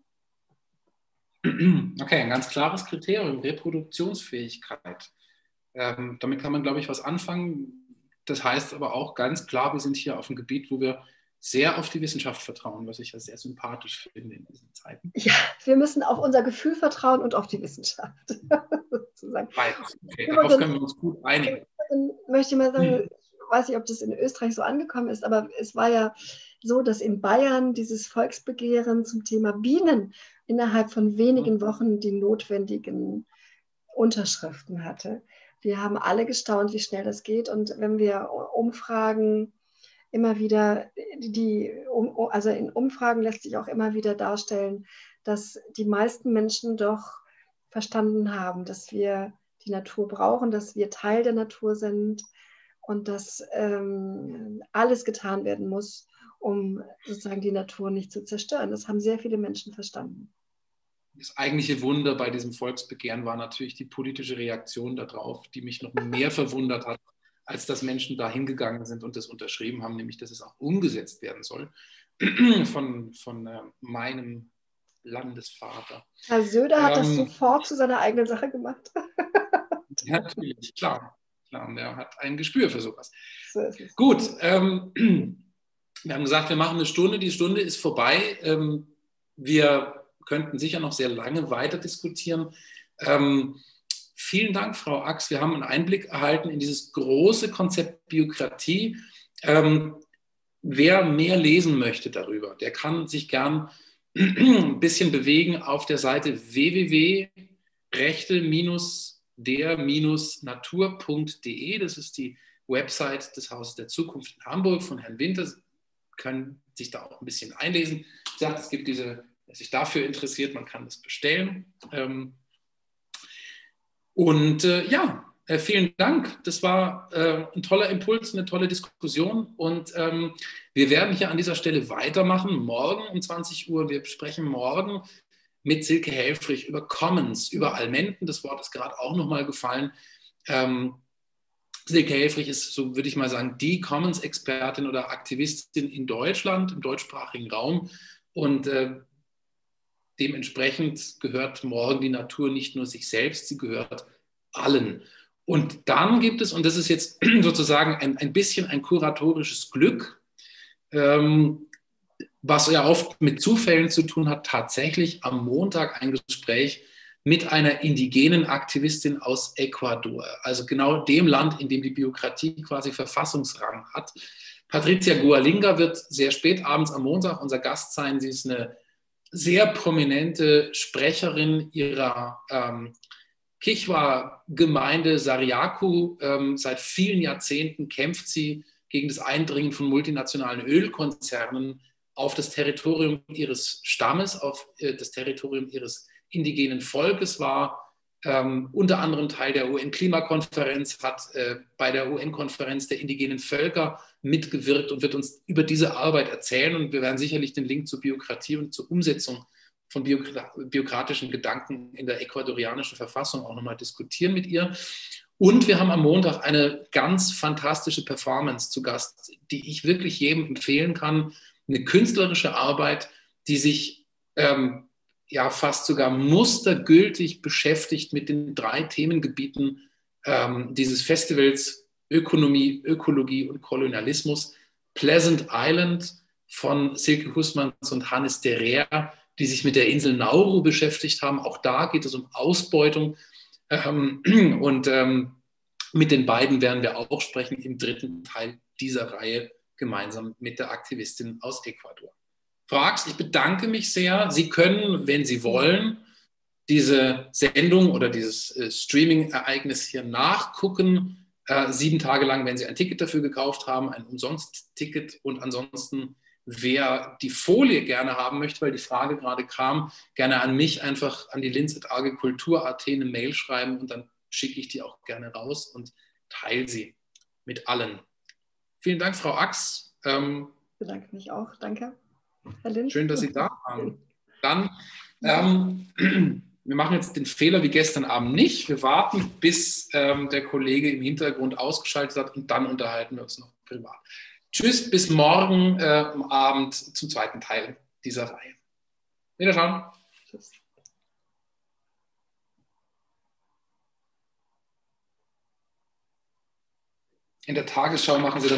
Okay, ein ganz klares Kriterium, Reproduktionsfähigkeit. Ähm, damit kann man, glaube ich, was anfangen. Das heißt aber auch ganz klar, wir sind hier auf einem Gebiet, wo wir sehr auf die Wissenschaft vertrauen, was ich ja sehr sympathisch finde in diesen Zeiten. Ja, wir müssen auf unser Gefühl vertrauen und auf die Wissenschaft. Sozusagen. Beides. Okay, darauf können wir uns gut einigen. Möchte ich mal sagen, ich weiß nicht, ob das in Österreich so angekommen ist, aber es war ja so, dass in Bayern dieses Volksbegehren zum Thema Bienen innerhalb von wenigen Wochen die notwendigen Unterschriften hatte. Wir haben alle gestaunt, wie schnell das geht. Und wenn wir Umfragen immer wieder, die, also in Umfragen lässt sich auch immer wieder darstellen, dass die meisten Menschen doch verstanden haben, dass wir die Natur brauchen, dass wir Teil der Natur sind und dass ähm, alles getan werden muss, um sozusagen die Natur nicht zu zerstören. Das haben sehr viele Menschen verstanden. Das eigentliche Wunder bei diesem Volksbegehren war natürlich die politische Reaktion darauf, die mich noch mehr verwundert hat, als dass Menschen da hingegangen sind und das unterschrieben haben, nämlich dass es auch umgesetzt werden soll von, von äh, meinem Landesvater. Herr Söder hat ähm, das sofort zu seiner eigenen Sache gemacht. Ja, natürlich, klar. klar. Und er hat ein Gespür für sowas. So ist es. Gut, ähm, wir haben gesagt, wir machen eine Stunde. Die Stunde ist vorbei. Ähm, wir könnten sicher noch sehr lange weiter diskutieren. Ähm, vielen Dank, Frau Ax. Wir haben einen Einblick erhalten in dieses große Konzept Biokratie. Ähm, wer mehr lesen möchte darüber, der kann sich gern ein bisschen bewegen auf der Seite w w w punkt rechte der natur punkt de. Das ist die Website des Hauses der Zukunft in Hamburg von Herrn Winter. Sie können sich da auch ein bisschen einlesen. Ich sage, es gibt diese, wer sich dafür interessiert, man kann das bestellen. Und äh, ja, äh, vielen Dank. Das war äh, ein toller Impuls, eine tolle Diskussion. Und ähm, wir werden hier an dieser Stelle weitermachen. Morgen um zwanzig Uhr. Wir sprechen morgen mit Silke Helfrich über Commons, über Almenten. Das Wort ist gerade auch nochmal gefallen. Ähm, Silke Helfrich ist, so würde ich mal sagen, die Commons-Expertin oder Aktivistin in Deutschland, im deutschsprachigen Raum. Und äh, dementsprechend gehört morgen die Natur nicht nur sich selbst, sie gehört allen. Und dann gibt es, und das ist jetzt sozusagen ein, ein bisschen ein kuratorisches Glück, ähm, was ja oft mit Zufällen zu tun hat, tatsächlich am Montag ein Gespräch mit einer indigenen Aktivistin aus Ecuador, also genau dem Land, in dem die Biokratie quasi Verfassungsrang hat. Patricia Gualinga wird sehr spät abends am Montag unser Gast sein. Sie ist eine sehr prominente Sprecherin ihrer ähm, Kichwa-Gemeinde Sariaku. Ähm, seit vielen Jahrzehnten kämpft sie gegen das Eindringen von multinationalen Ölkonzernen auf das Territorium ihres Stammes, auf äh, das Territorium ihres indigenen Volkes, war ähm, unter anderem Teil der U N-Klimakonferenz, hat äh, bei der U N-Konferenz der indigenen Völker mitgewirkt und wird uns über diese Arbeit erzählen. Und wir werden sicherlich den Link zur Biokratie und zur Umsetzung von biokratischen Gedanken in der ecuadorianischen Verfassung auch nochmal diskutieren mit ihr. Und wir haben am Montag eine ganz fantastische Performance zu Gast, die ich wirklich jedem empfehlen kann. Eine künstlerische Arbeit, die sich ähm, ja fast sogar mustergültig beschäftigt mit den drei Themengebieten ähm, dieses Festivals: Ökonomie, Ökologie und Kolonialismus. Pleasant Island von Silke Husmanns und Hannes Derer, die sich mit der Insel Nauru beschäftigt haben. Auch da geht es um Ausbeutung. Ähm, und ähm, mit den beiden werden wir auch sprechen im dritten Teil dieser Reihe, gemeinsam mit der Aktivistin aus Ecuador. Frau Axt, ich bedanke mich sehr. Sie können, wenn Sie wollen, diese Sendung oder dieses äh, Streaming-Ereignis hier nachgucken. Äh, sieben Tage lang, wenn Sie ein Ticket dafür gekauft haben, ein Umsonst-Ticket. Und ansonsten, wer die Folie gerne haben möchte, weil die Frage gerade kam, gerne an mich einfach an die linz at argekultur punkt at eine Mail schreiben und dann schicke ich die auch gerne raus und teile sie mit allen. Vielen Dank, Frau Axt. Ähm, ich bedanke mich auch. Danke, Herr Linz. Schön, dass Sie da waren. Dann, ähm, wir machen jetzt den Fehler wie gestern Abend nicht. Wir warten, bis ähm, der Kollege im Hintergrund ausgeschaltet hat und dann unterhalten wir uns noch privat. Tschüss, bis morgen äh, am Abend zum zweiten Teil dieser Reihe. Wiederschauen. Tschüss. In der Tagesschau machen Sie das